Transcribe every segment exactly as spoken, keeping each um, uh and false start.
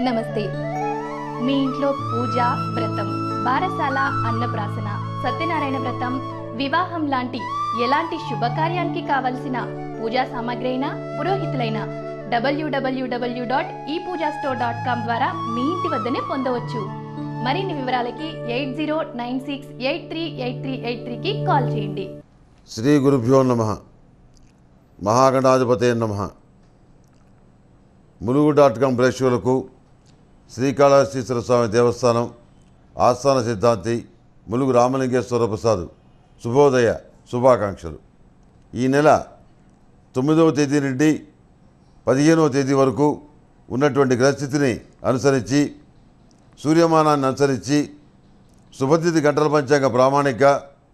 నమస్తే. మీ ఇంట్లో పూజ, వ్రతం, బారసాల, అన్నప్రాసన, సత్యనారాయణ వ్రతం, వివాహం లాంటి ఎలాంటి శుభకార్యానికి కావలసిన పూజా సామాగ్రి అయినా పురోహితులైన డబ్ల్యూడబ్ల్యూడబ్ల్యూ dot e pooja store dot com ద్వారా మీ ఇంటి వద్దనే పొందవచ్చు. మరిన్ని వివరాలకి eight zero nine six eight three eight three eight త్రీకి కాల్ చేయండి. శ్రీ గురుభ్యో నమః. మహాగణాధిపతే నమః. ములుగు డాట్ కామ్ ప్రేక్షకులకు శ్రీకాళహస్తీశ్వర స్వామి దేవస్థానం ఆస్థాన సిద్ధాంతి ములుగు రామలింగేశ్వర ప్రసాద్ శుభోదయ శుభాకాంక్షలు. ఈ నెల తొమ్మిదవ తేదీ నుండి పదిహేనవ తేదీ వరకు ఉన్నటువంటి గ్రహస్థితిని అనుసరించి సూర్యమానాన్ని అనుసరించి శుభతిథి గంటల పంచాంగ ప్రామాణిక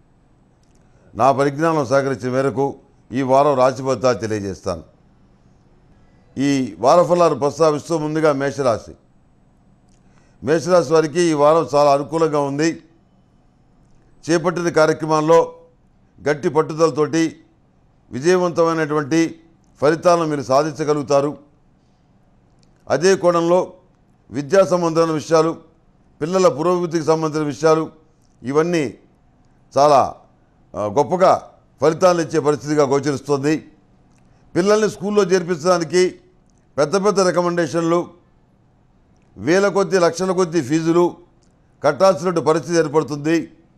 నా పరిజ్ఞానం సహకరించిన మేరకు ఈ వారం రాశి ఫలితాలు తెలియజేస్తాను. ఈ వార ఫలాలు ప్రస్తావిస్తూ ముందుగా మేషరాశి మేషరాశి వారికి ఈ వారం చాలా అనుకూలంగా ఉంది. చేపట్టిన కార్యక్రమాల్లో గట్టి పట్టుదలతోటి విజయవంతమైనటువంటి ఫలితాలను మీరు సాధించగలుగుతారు. అదే కోణంలో విద్యా సంబంధమైన విషయాలు, పిల్లల పురోగతికి సంబంధించిన విషయాలు ఇవన్నీ చాలా గొప్పగా ఫలితాలను ఇచ్చే పరిస్థితిగా గోచరిస్తుంది. పిల్లల్ని స్కూల్లో చేర్పించడానికి పెద్ద పెద్ద రికమెండేషన్లు, వేల కొద్ది లక్షల కొద్ది ఫీజులు కట్టాల్సినటువంటి పరిస్థితి ఏర్పడుతుంది.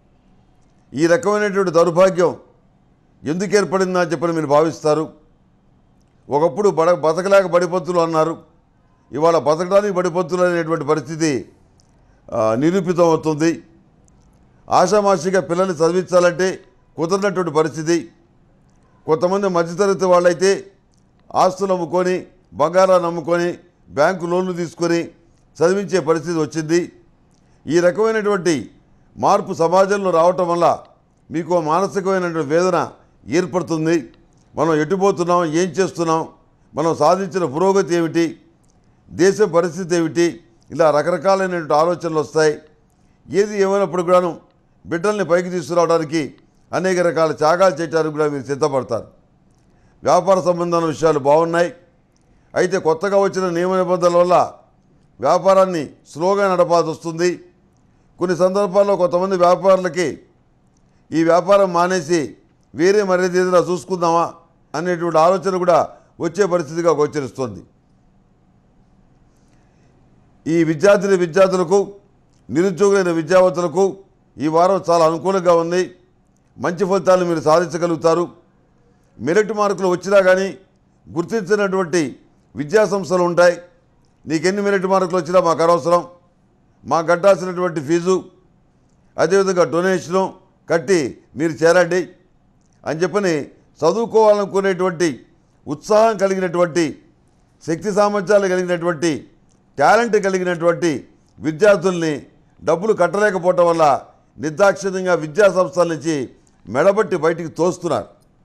ఈ రకమైనటువంటి దౌర్భాగ్యం ఎందుకు ఏర్పడిందని చెప్పని మీరు భావిస్తారు. ఒకప్పుడు బడ బతకలేక బడిపంతులు అన్నారు. ఇవాళ బతకడానికి బడిపంతులు అనేటువంటి పరిస్థితి నిరూపితం అవుతుంది. ఆషామాషిగా పిల్లల్ని చదివించాలంటే కుదరనటువంటి పరిస్థితి. కొంతమంది మధ్యతరగతి వాళ్ళైతే ఆస్తులు అమ్ముకొని, బంగారాన్ని అమ్ముకొని, బ్యాంకు లోన్లు తీసుకొని చదివించే పరిస్థితి వచ్చింది. ఈ రకమైనటువంటి మార్పు సమాజంలో రావటం వల్ల మీకు మానసికమైనటువంటి వేదన ఏర్పడుతుంది. మనం ఎటుపోతున్నాం, ఏం చేస్తున్నాం, మనం సాధించిన పురోగతి ఏమిటి, దేశం పరిస్థితి ఏమిటి, ఇలా రకరకాలైనటువంటి ఆలోచనలు వస్తాయి. ఏది ఏమైనప్పుడు కూడాను బిడ్డల్ని పైకి తీసుకురావడానికి అనేక రకాల త్యాగాలు చేయడానికి కూడా మీరు సిద్ధపడతారు. వ్యాపార సంబంధమైన విషయాలు బాగున్నాయి. అయితే కొత్తగా వచ్చిన నియమ నిబంధనల వల్ల వ్యాపారాన్ని స్లోగా నడపాల్సి వస్తుంది. కొన్ని సందర్భాల్లో కొంతమంది వ్యాపారులకి ఈ వ్యాపారం మానేసి వేరే మర్యాద ఏదైనా చూసుకుందామా అనేటువంటి ఆలోచన కూడా వచ్చే పరిస్థితిగా గోచరిస్తుంది. ఈ విద్యార్థిని విద్యార్థులకు, నిరుద్యోగులైన విద్యావంతులకు ఈ వారం చాలా అనుకూలంగా ఉంది. మంచి ఫలితాలను మీరు సాధించగలుగుతారు. మెరిట్ మార్కులు వచ్చినా కానీ గుర్తించినటువంటి విద్యా సంస్థలు ఉంటాయి. నీకెన్ని మెరిట్ మార్కులు వచ్చినా మాకు అనవసరం, మాకు కట్టాల్సినటువంటి ఫీజు అదేవిధంగా డొనేషను కట్టి మీరు చేరండి అని చెప్పని చదువుకోవాలనుకునేటువంటి ఉత్సాహం కలిగినటువంటి, శక్తి సామర్థ్యాలు కలిగినటువంటి, టాలెంట్ కలిగినటువంటి విద్యార్థుల్ని డబ్బులు కట్టలేకపోవటం వల్ల నిర్దాక్షిణ్యంగా విద్యా సంస్థల నుంచి మెడబట్టి బయటికి తోస్తున్నారు.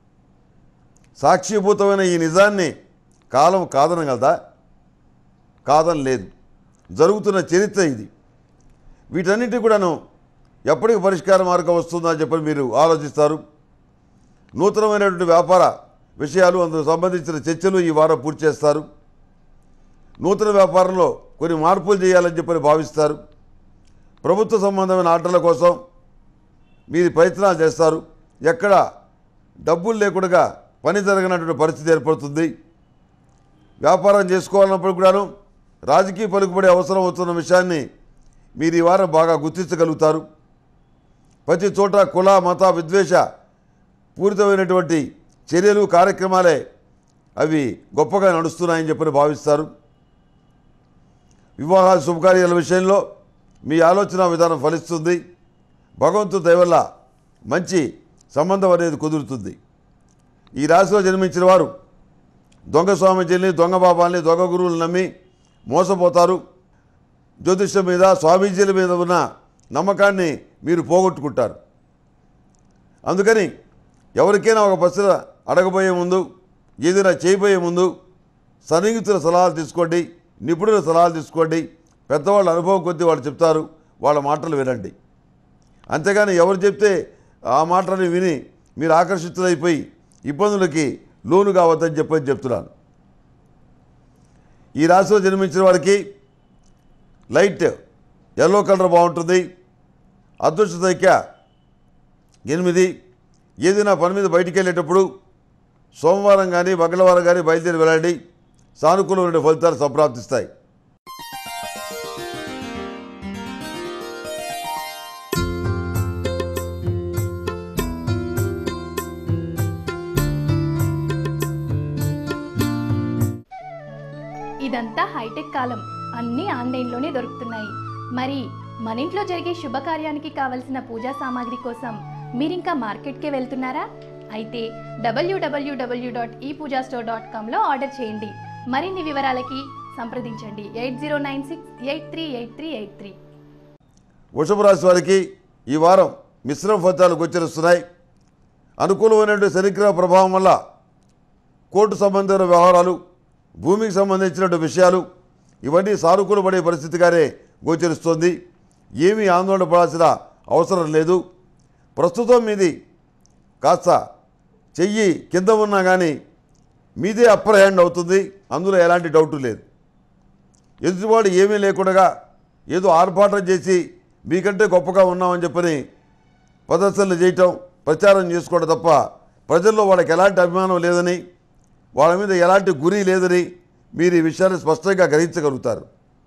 సాక్షిభూతమైన ఈ నిజాన్ని కాలం కాదనగలదా? కాదని లేదు. జరుగుతున్న చరిత్ర ఇది. వీటన్నిటి కూడాను ఎప్పటికి పరిష్కార మార్గం వస్తుందని చెప్పి మీరు ఆలోచిస్తారు. నూతనమైనటువంటి వ్యాపార విషయాలు, అందుకు సంబంధించిన చర్చలు ఈ వారం పూర్తి చేస్తారు. నూతన వ్యాపారంలో కొన్ని మార్పులు చేయాలని చెప్పని భావిస్తారు. ప్రభుత్వ సంబంధమైన ఆటల కోసం మీరు ప్రయత్నాలు చేస్తారు. ఎక్కడ డబ్బులు లేకుండా పని జరగనటువంటి పరిస్థితి ఏర్పడుతుంది. వ్యాపారం చేసుకోవాలన్నప్పుడు కూడాను రాజకీయ పలుకుబడే అవసరం అవుతున్న విషయాన్ని మీరు ఈ వారం బాగా గుర్తించగలుగుతారు. ప్రతి చోట కుల మత విద్వేష పూరితమైనటువంటి చర్యలు, కార్యక్రమాలే అవి గొప్పగా నడుస్తున్నాయని చెప్పని భావిస్తారు. వివాహాల శుభకార్యాల విషయంలో మీ ఆలోచన విధానం ఫలిస్తుంది. భగవంతుడి దయ వల్ల మంచి సంబంధం అనేది కుదురుతుంది. ఈ రాశిలో జన్మించిన వారు దొంగ స్వామీజీని, దొంగ బాబాల్ని, దొంగ గురువులు నమ్మి మోసపోతారు. జ్యోతిష్యం మీద, స్వామీజీల మీద ఉన్న నమ్మకాన్ని మీరు పోగొట్టుకుంటారు. అందుకని ఎవరికైనా ఒక ప్రశ్న అడగబోయే ముందు, ఏదైనా చేయబోయే ముందు సన్నిహితుల సలహాలు తీసుకోండి, నిపుణుల సలహాలు తీసుకోండి. పెద్దవాళ్ళ అనుభవం కొద్దీ వాళ్ళు చెప్తారు, వాళ్ళ మాటలు వినండి. అంతేగాని ఎవరు చెప్తే ఆ మాటని విని మీరు ఆకర్షితులైపోయి ఇబ్బందులకి లోను కావద్దని చెప్పని చెప్తున్నాను. ఈ రాశిలో జన్మించిన వారికి లైట్ ఎల్లో కలర్ బాగుంటుంది. అదృష్ట సంఖ్య ఎనిమిది. ఏదైనా పని మీద బయటికి వెళ్ళేటప్పుడు సోమవారం కానీ మంగళవారం కానీ బయలుదేరి వెళ్ళండి. సానుకూలమైన ఫలితాలు సంప్రాప్తిస్తాయి. ఇదంతా హైటెక్ కాలం, అన్నీ ఆన్లైన్లోనే దొరుకుతున్నాయి. మరి మన ఇంట్లో జరిగే శుభకార్యానికి కావలసిన పూజా సామాగ్రి కోసం మీరింకా మార్కెట్కే వెళ్తున్నారా? అయితే W W W dot e pooja store dot కామ్లో ఆర్డర్ చేయండి. మరిన్ని వివరాలకి సంప్రదించండి eight zero nine six eight three eight three eight three. వృషభ రాశి వారికి ఈ వారం మిశ్రమ ఫలితాలు గోచరిస్తున్నాయి. అనుకూలమైనటువంటి శనిగ్రహ ప్రభావం వల్ల కోర్టు సంబంధమైన వ్యవహారాలు, భూమికి సంబంధించినటువంటి విషయాలు ఇవన్నీ సానుకూలపడే పరిస్థితిగానే గోచరిస్తోంది. ఏమీ ఆందోళన పడాల్సిన అవసరం లేదు. ప్రస్తుతం మీది కాస్త చెయ్యి కింద ఉన్నా కానీ మీదే అప్పర్ హ్యాండ్ అవుతుంది. అందులో ఎలాంటి డౌటు లేదు. ఎదుటివాడు ఏమీ లేకుండా ఏదో ఆర్భాటం చేసి మీకంటే గొప్పగా ఉన్నామని చెప్పని ప్రదర్శనలు చేయటం, ప్రచారం చేసుకోవడం తప్ప ప్రజల్లో వాళ్ళకి ఎలాంటి అభిమానం లేదని, వాళ్ళ మీద ఎలాంటి గురి లేదని మీరు ఈ విషయాన్ని స్పష్టంగా గ్రహించగలుగుతారు.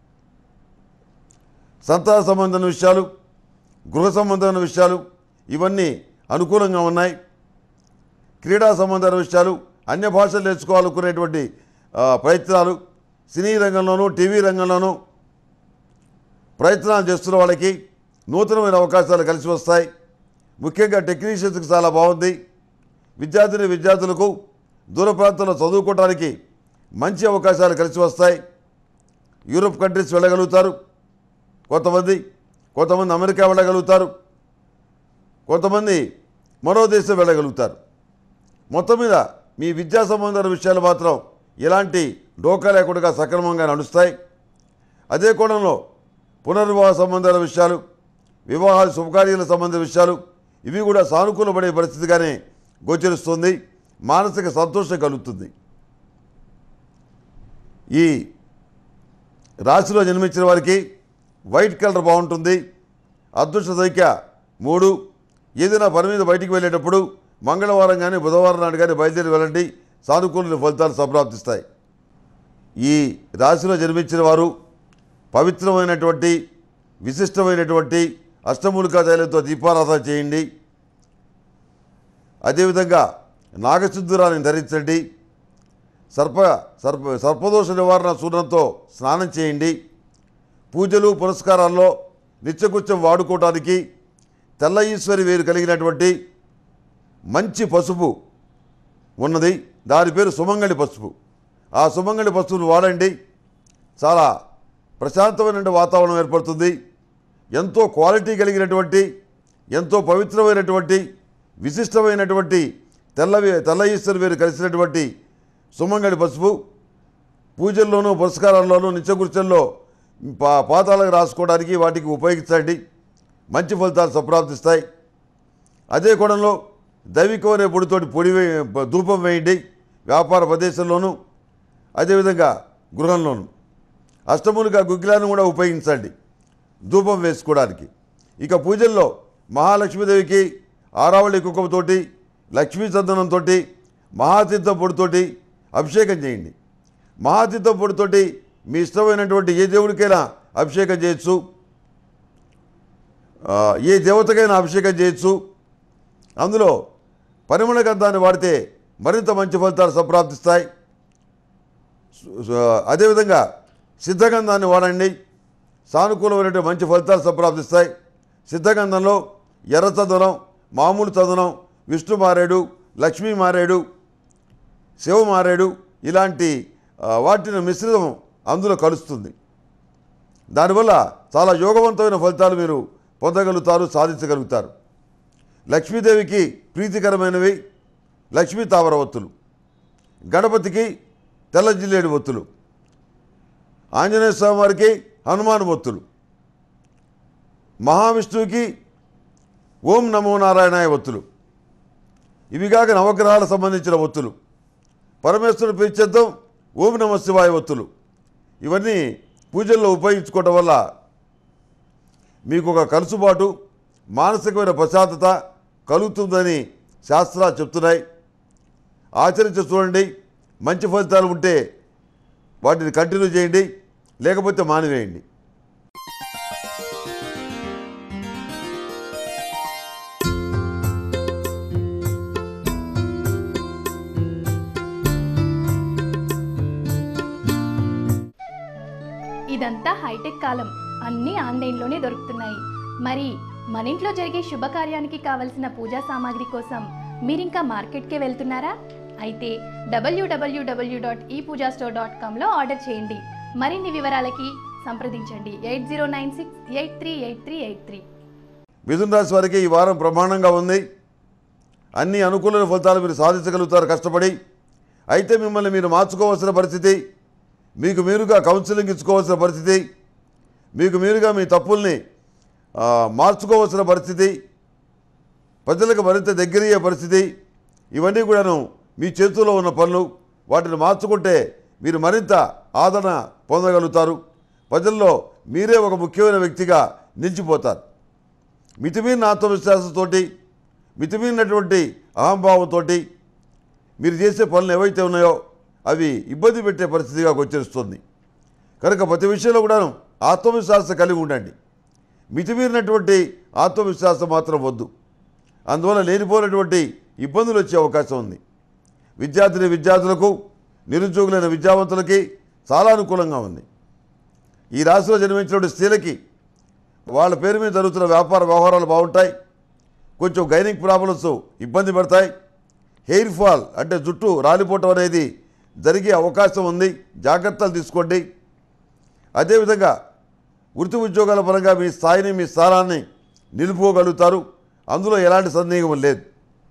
సంతాన సంబంధమైన విషయాలు, గృహ సంబంధమైన విషయాలు ఇవన్నీ అనుకూలంగా ఉన్నాయి. క్రీడా సంబంధమైన విషయాలు, అన్య భాషలు నేర్చుకోవాలనుకునేటువంటి ప్రయత్నాలు, సినీ రంగంలోనూ టీవీ రంగంలోనూ ప్రయత్నాలు చేస్తున్న వాళ్ళకి నూతనమైన అవకాశాలు కలిసి వస్తాయి. ముఖ్యంగా టెక్నీషియన్స్కి చాలా బాగుంది. విద్యార్థిని విద్యార్థులకు దూర ప్రాంతంలో చదువుకోవడానికి మంచి అవకాశాలు కలిసి వస్తాయి. యూరోప్ కంట్రీస్ వెళ్ళగలుగుతారు కొంతమంది, కొంతమంది అమెరికా వెళ్ళగలుగుతారు, కొంతమంది మరో దేశం వెళ్ళగలుగుతారు. మొత్తం మీద మీ విద్యా సంబంధమైన విషయాలు మాత్రం ఎలాంటి డోకా లేకుండా సక్రమంగా నడుస్తాయి. అదే కోణంలో పునర్వివాహ సంబంధాల విషయాలు, వివాహాలు శుభకార్యాల సంబంధించిన విషయాలు ఇవి కూడా సానుకూలపడే పరిస్థితిగానే గోచరిస్తుంది. మానసిక సంతోషం కలుగుతుంది. ఈ రాశిలో జన్మించిన వారికి వైట్ కలర్ బాగుంటుంది. అదృష్ట సంఖ్య మూడు. ఏదైనా పని మీద బయటికి వెళ్ళేటప్పుడు మంగళవారం కానీ బుధవారం నాడు కానీ బయలుదేరి వెళ్ళండి. సానుకూల ఫలితాలు సంప్రాప్తిస్తాయి. ఈ రాశిలో జన్మించిన వారు పవిత్రమైనటువంటి విశిష్టమైనటువంటి అష్టమూలికా తైలంతో దీపారాధన చేయండి. అదేవిధంగా నాగసింధూరాన్ని ధరించండి. సర్ప సర్ప సర్పదోష నివారణ సూర్యంతో స్నానం చేయండి. పూజలు పురస్కారాల్లో నిత్యకృత్యం వాడుకోవడానికి తెల్ల ఈశ్వరి వేరు కలిగినటువంటి మంచి పసుపు ఉన్నది. దాని పేరు సుమంగళి పసుపు. ఆ సుమంగళి పసుపును వాడండి. చాలా ప్రశాంతమైన వాతావరణం ఏర్పడుతుంది. ఎంతో క్వాలిటీ కలిగినటువంటి, ఎంతో పవిత్రమైనటువంటి, విశిష్టమైనటువంటి తెల్లవి తెల్ల ఈశ్వరి వేరు కలిసినటువంటి సుమంగళి పసుపు పూజల్లోనూ పురస్కారాల్లోనూ నిత్యకృత్యంలో పా పాతాలకు రాసుకోవడానికి వాటికి ఉపయోగించండి. మంచి ఫలితాలు సంప్రాప్తిస్తాయి. అదే కోణంలో దైవికమైన పొడితోటి పొడి వే ధూపం వేయండి. వ్యాపార ప్రదేశంలోనూ అదేవిధంగా గృహంలోనూ అష్టమూలిక గుగ్గిలాన్ని కూడా ఉపయోగించండి ధూపం వేసుకోవడానికి. ఇక పూజల్లో మహాలక్ష్మీదేవికి ఆరావళి కుంకుమతోటి, లక్ష్మీ చందనంతో, మహాతీర్థం పొడితోటి అభిషేకం చేయండి. మహాతీర్థం పొడితోటి మీ ఇష్టమైనటువంటి ఏ దేవుడికైనా అభిషేకం చేయొచ్చు, ఏ దేవతకైనా అభిషేకం చేయొచ్చు. అందులో పరిమళ గంధాన్ని వాడితే మరింత మంచి ఫలితాలు సంప్రాప్తిస్తాయి. అదేవిధంగా సిద్ధగంధాన్ని వాడండి. సానుకూలమైనటువంటి మంచి ఫలితాలు సంప్రాప్తిస్తాయి. సిద్ధగంధంలో ఎర్ర చందనం, మామూలు చందనం, విష్ణు మారేడు, లక్ష్మీ మారేడు, శివ మారేడు ఇలాంటి వాటిని మిశ్రితం అందులో కలుస్తుంది. దానివల్ల చాలా యోగవంతమైన ఫలితాలు మీరు పొందగలుగుతారు, సాధించగలుగుతారు. లక్ష్మీదేవికి ప్రీతికరమైనవి లక్ష్మీ తామర ఒత్తులు, గణపతికి తెల్ల జిల్లేడు ఒత్తులు, ఆంజనేయ స్వామి వారికి హనుమాన్ ఒత్తులు, మహావిష్ణువుకి ఓం నమో నారాయణాయ ఒత్తులు, ఇవిగాక నవగ్రహాలకు సంబంధించిన ఒత్తులు, పరమేశ్వరుని ప్రీత్యర్థం ఓం నమ శివాయ ఒత్తులు, ఇవన్నీ పూజల్లో ఉపయోగించుకోవటం వల్ల మీకు ఒక కలుసుబాటు, మానసికమైన ప్రశాంతత కలుగుతుందని శాస్త్రాలు చెప్తున్నాయి. ఆచరించి చూడండి. మంచి ఫలితాలు ఉంటే వాటిని కంటిన్యూ చేయండి, లేకపోతే మానివేయండి. ఇదంతా హైటెక్ కాలం, అన్నీ ఆన్లైన్లోనే దొరుకుతున్నాయి. మరి మన ఇంట్లో జరిగే శుభకార్యానికి కావలసిన పూజా సామాగ్రి కోసం మీరింకా మార్కెట్కే వెళ్తున్నారా? అయితే W W W dot e pooja store dot కామ్లో ఆర్డర్ చేయండి. మరిన్ని వివరాలకి సంప్రదించండి eight zero nine six eight three eight three eight three. మిథున రాశి వారికి ఈ వారం ప్రమాణంగా ఉంది. అన్ని అనుకూల ఫలితాలు మీరు సాధించగలుగుతారు కష్టపడి. అయితే మిమ్మల్ని మీరు మార్చుకోవాల్సిన పరిస్థితి, మీకు మీరుగా కౌన్సిలింగ్ ఇచ్చుకోవాల్సిన పరిస్థితి, మీకు మీరుగా మీ తప్పుల్ని మార్చుకోవాల్సిన పరిస్థితి, ప్రజలకు మరింత దగ్గరయ్యే పరిస్థితి, ఇవన్నీ కూడాను మీ చేతుల్లో ఉన్న పనులు. వాటిని మార్చుకుంటే మీరు మరింత ఆదరణ పొందగలుగుతారు. ప్రజల్లో మీరే ఒక ముఖ్యమైన వ్యక్తిగా నిలిచిపోతారు. మితిమీరిన ఆత్మవిశ్వాసంతో, మితిమీరినటువంటి అహంభావంతో మీరు చేసే పనులు ఏవైతే ఉన్నాయో అవి ఇబ్బంది పెట్టే పరిస్థితిగా గోచరిస్తుంది. కనుక ప్రతి విషయంలో కూడాను ఆత్మవిశ్వాసం కలిగి ఉండండి. మితిమీరినటువంటి ఆత్మవిశ్వాసం మాత్రం వద్దు. అందువల్ల లేనిపోయినటువంటి ఇబ్బందులు వచ్చే అవకాశం ఉంది. విద్యార్థిని విద్యార్థులకు, నిరుద్యోగులైన విద్యావంతులకి చాలా అనుకూలంగా ఉంది. ఈ రాశిలో జన్మించినటువంటి స్త్రీలకి వాళ్ళ పేరు మీద జరుగుతున్న వ్యాపార వ్యవహారాలు బాగుంటాయి. కొంచెం గైనిక్ ప్రాబ్లమ్స్ ఇబ్బంది పడతాయి. హెయిర్ ఫాల్ అంటే జుట్టు రాలిపోవటం అనేది జరిగే అవకాశం ఉంది. జాగ్రత్తలు తీసుకోండి. అదేవిధంగా వృత్తి ఉద్యోగాల పరంగా మీ స్థాయిని, మీ స్థానాన్ని నిలుపుకోగలుగుతారు. అందులో ఎలాంటి సందేహం లేదు.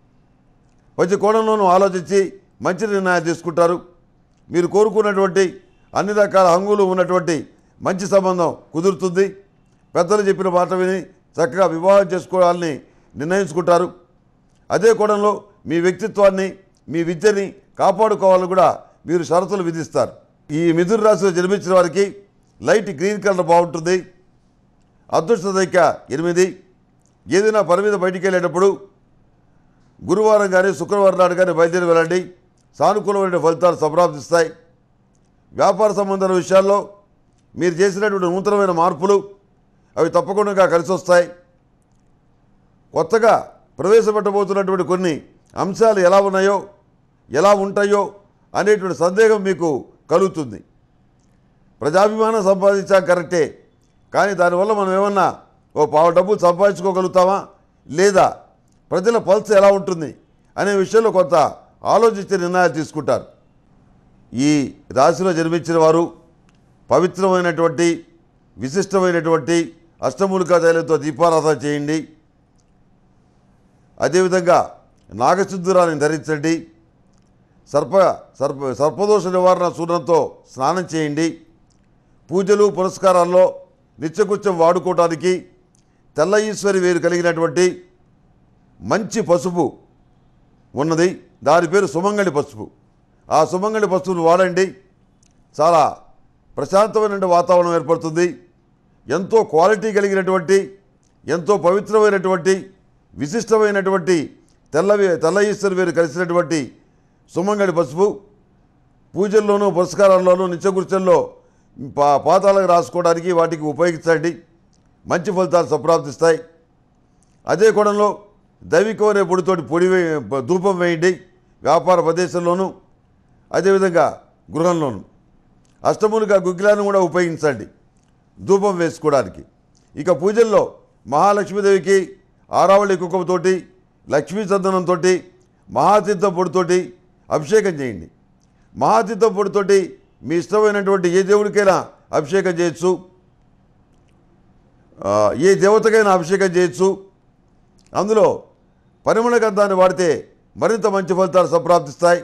ప్రతి కోణంలోనూ ఆలోచించి మంచి నిర్ణయాలు తీసుకుంటారు. మీరు కోరుకున్నటువంటి అన్ని రకాల హంగులు ఉన్నటువంటి మంచి సంబంధం కుదురుతుంది. పెద్దలు చెప్పిన మాట విని చక్కగా వివాహం చేసుకోవాలని నిర్ణయించుకుంటారు. అదే కోణంలో మీ వ్యక్తిత్వాన్ని, మీ విద్యని కాపాడుకోవాలని కూడా మీరు షరతులు విధిస్తారు. ఈ మిథున రాశిలో జన్మించిన వారికి లైట్ గ్రీన్ కలర్ బాగుంటుంది. అదృష్ట సంఖ్య ఎనిమిది. ఏదైనా పని మీద బయటికి వెళ్ళేటప్పుడు గురువారం కానీ శుక్రవారం నాడు కానీ బయలుదేరి వెళ్ళండి. సానుకూలమైన ఫలితాలు సంప్రాప్తిస్తాయి. వ్యాపార సంబంధాల విషయాల్లో మీరు చేసినటువంటి నూతనమైన మార్పులు అవి తప్పకుండా కలిసి వస్తాయి. కొత్తగా ప్రవేశపెట్టబోతున్నటువంటి కొన్ని అంశాలు ఎలా ఉన్నాయో, ఎలా ఉంటాయో అనేటువంటి సందేహం మీకు కలుగుతుంది. ప్రజాభిమానం సంపాదించాం కరెక్టే, కానీ దానివల్ల మనం ఏమన్నా ఓ పావు డబ్బులు సంపాదించుకోగలుగుతామా, లేదా ప్రజల పల్స్ ఎలా ఉంటుంది అనే విషయంలో కొంత ఆలోచించే నిర్ణయాలు తీసుకుంటారు. ఈ రాశిలో జన్మించిన వారు పవిత్రమైనటువంటి, విశిష్టమైనటువంటి అష్టమూలికా తైలంతో దీపారాధన చేయండి. అదేవిధంగా నాగసింధూరాన్ని ధరించండి. సర్ప సర్ప సర్పదోష నివారణ చూర్ణంతో స్నానం చేయండి. పూజలు పురస్కారాల్లో నిత్యకృత్యం వాడుకోవడానికి తెల్ల ఈశ్వరి వేరు కలిగినటువంటి మంచి పసుపు ఉన్నది. దాని పేరు సుమంగళి పసుపు. ఆ సుమంగళి పసుపును వాడండి. చాలా ప్రశాంతమైన వాతావరణం ఏర్పడుతుంది. ఎంతో క్వాలిటీ కలిగినటువంటి, ఎంతో పవిత్రమైనటువంటి, విశిష్టమైనటువంటి తెల్లవి తెల్ల ఈశ్వరి వేరు కలిసినటువంటి సుమంగళి పసుపు పూజల్లోనూ పురస్కారాల్లోనూ నిత్యకృత్యంలో పా పాతాలకు రాసుకోవడానికి వాటికి ఉపయోగించండి. మంచి ఫలితాలు సంప్రాప్తిస్తాయి. అదే కోణంలో దైవికం అనే పొడితోటి పొడి వే ధూపం వేయండి. వ్యాపార ప్రదేశంలోనూ అదేవిధంగా గృహంలోనూ అష్టమూలికా గుగ్గిలాన్ని కూడా ఉపయోగించండి ధూపం వేసుకోవడానికి. ఇక పూజల్లో మహాలక్ష్మీదేవికి ఆరావళి కుంకుమతోటి, లక్ష్మీ చందనంతో, మహాతీర్థం పొడితోటి అభిషేకం చేయండి. మహాతీర్థం పొడితోటి మీ ఇష్టమైనటువంటి ఏ దేవుడికైనా అభిషేకం చేయొచ్చు, ఏ దేవతకైనా అభిషేకం చేయొచ్చు. అందులో పరిమళ గంధాన్ని వాడితే మరింత మంచి ఫలితాలు సంప్రాప్తిస్తాయి.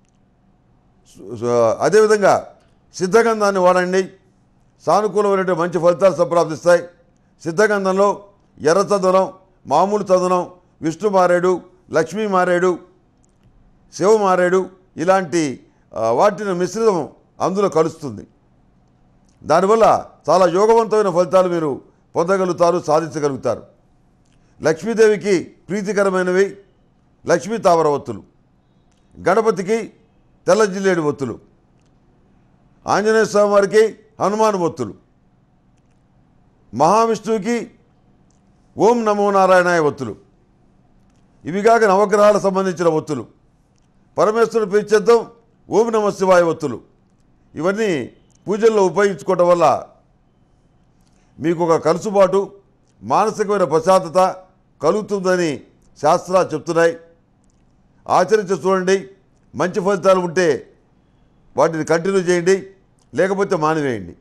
అదేవిధంగా సిద్ధగంధాన్ని వాడండి. సానుకూలమైనటువంటి మంచి ఫలితాలు సంప్రాప్తిస్తాయి. సిద్ధగంధంలో ఎర్ర చందనం, మామూలు చందనం, విష్ణు మారేడు, లక్ష్మీ మారేడు, శివ మారేడు ఇలాంటి వాటిని మిశ్రితం అందులో కలుస్తుంది. దానివల్ల చాలా యోగవంతమైన ఫలితాలు మీరు పొందగలుగుతారు, సాధించగలుగుతారు. లక్ష్మీదేవికి ప్రీతికరమైనవి లక్ష్మీ తామర ఒత్తులు, గణపతికి తెల్ల జిల్లేడు ఒత్తులు, ఆంజనేయ స్వామి వారికి హనుమాన్ ఒత్తులు, మహావిష్ణువుకి ఓం నమో నారాయణాయ ఒత్తులు, ఇవి కాక నవగ్రహాలకు సంబంధించిన ఒత్తులు, పరమేశ్వరుడు ప్రీత్యర్థం ఓం నమ శివాయ ఒత్తులు, ఇవన్నీ పూజల్లో ఉపయోగించుకోవటం వల్ల మీకు ఒక కలుసుబాటు, మానసికమైన ప్రశాంతత కలుగుతుందని శాస్త్రాలు చెప్తున్నాయి. ఆచరించి చూడండి. మంచి ఫలితాలు ఉంటే వాటిని కంటిన్యూ చేయండి, లేకపోతే మానివేయండి.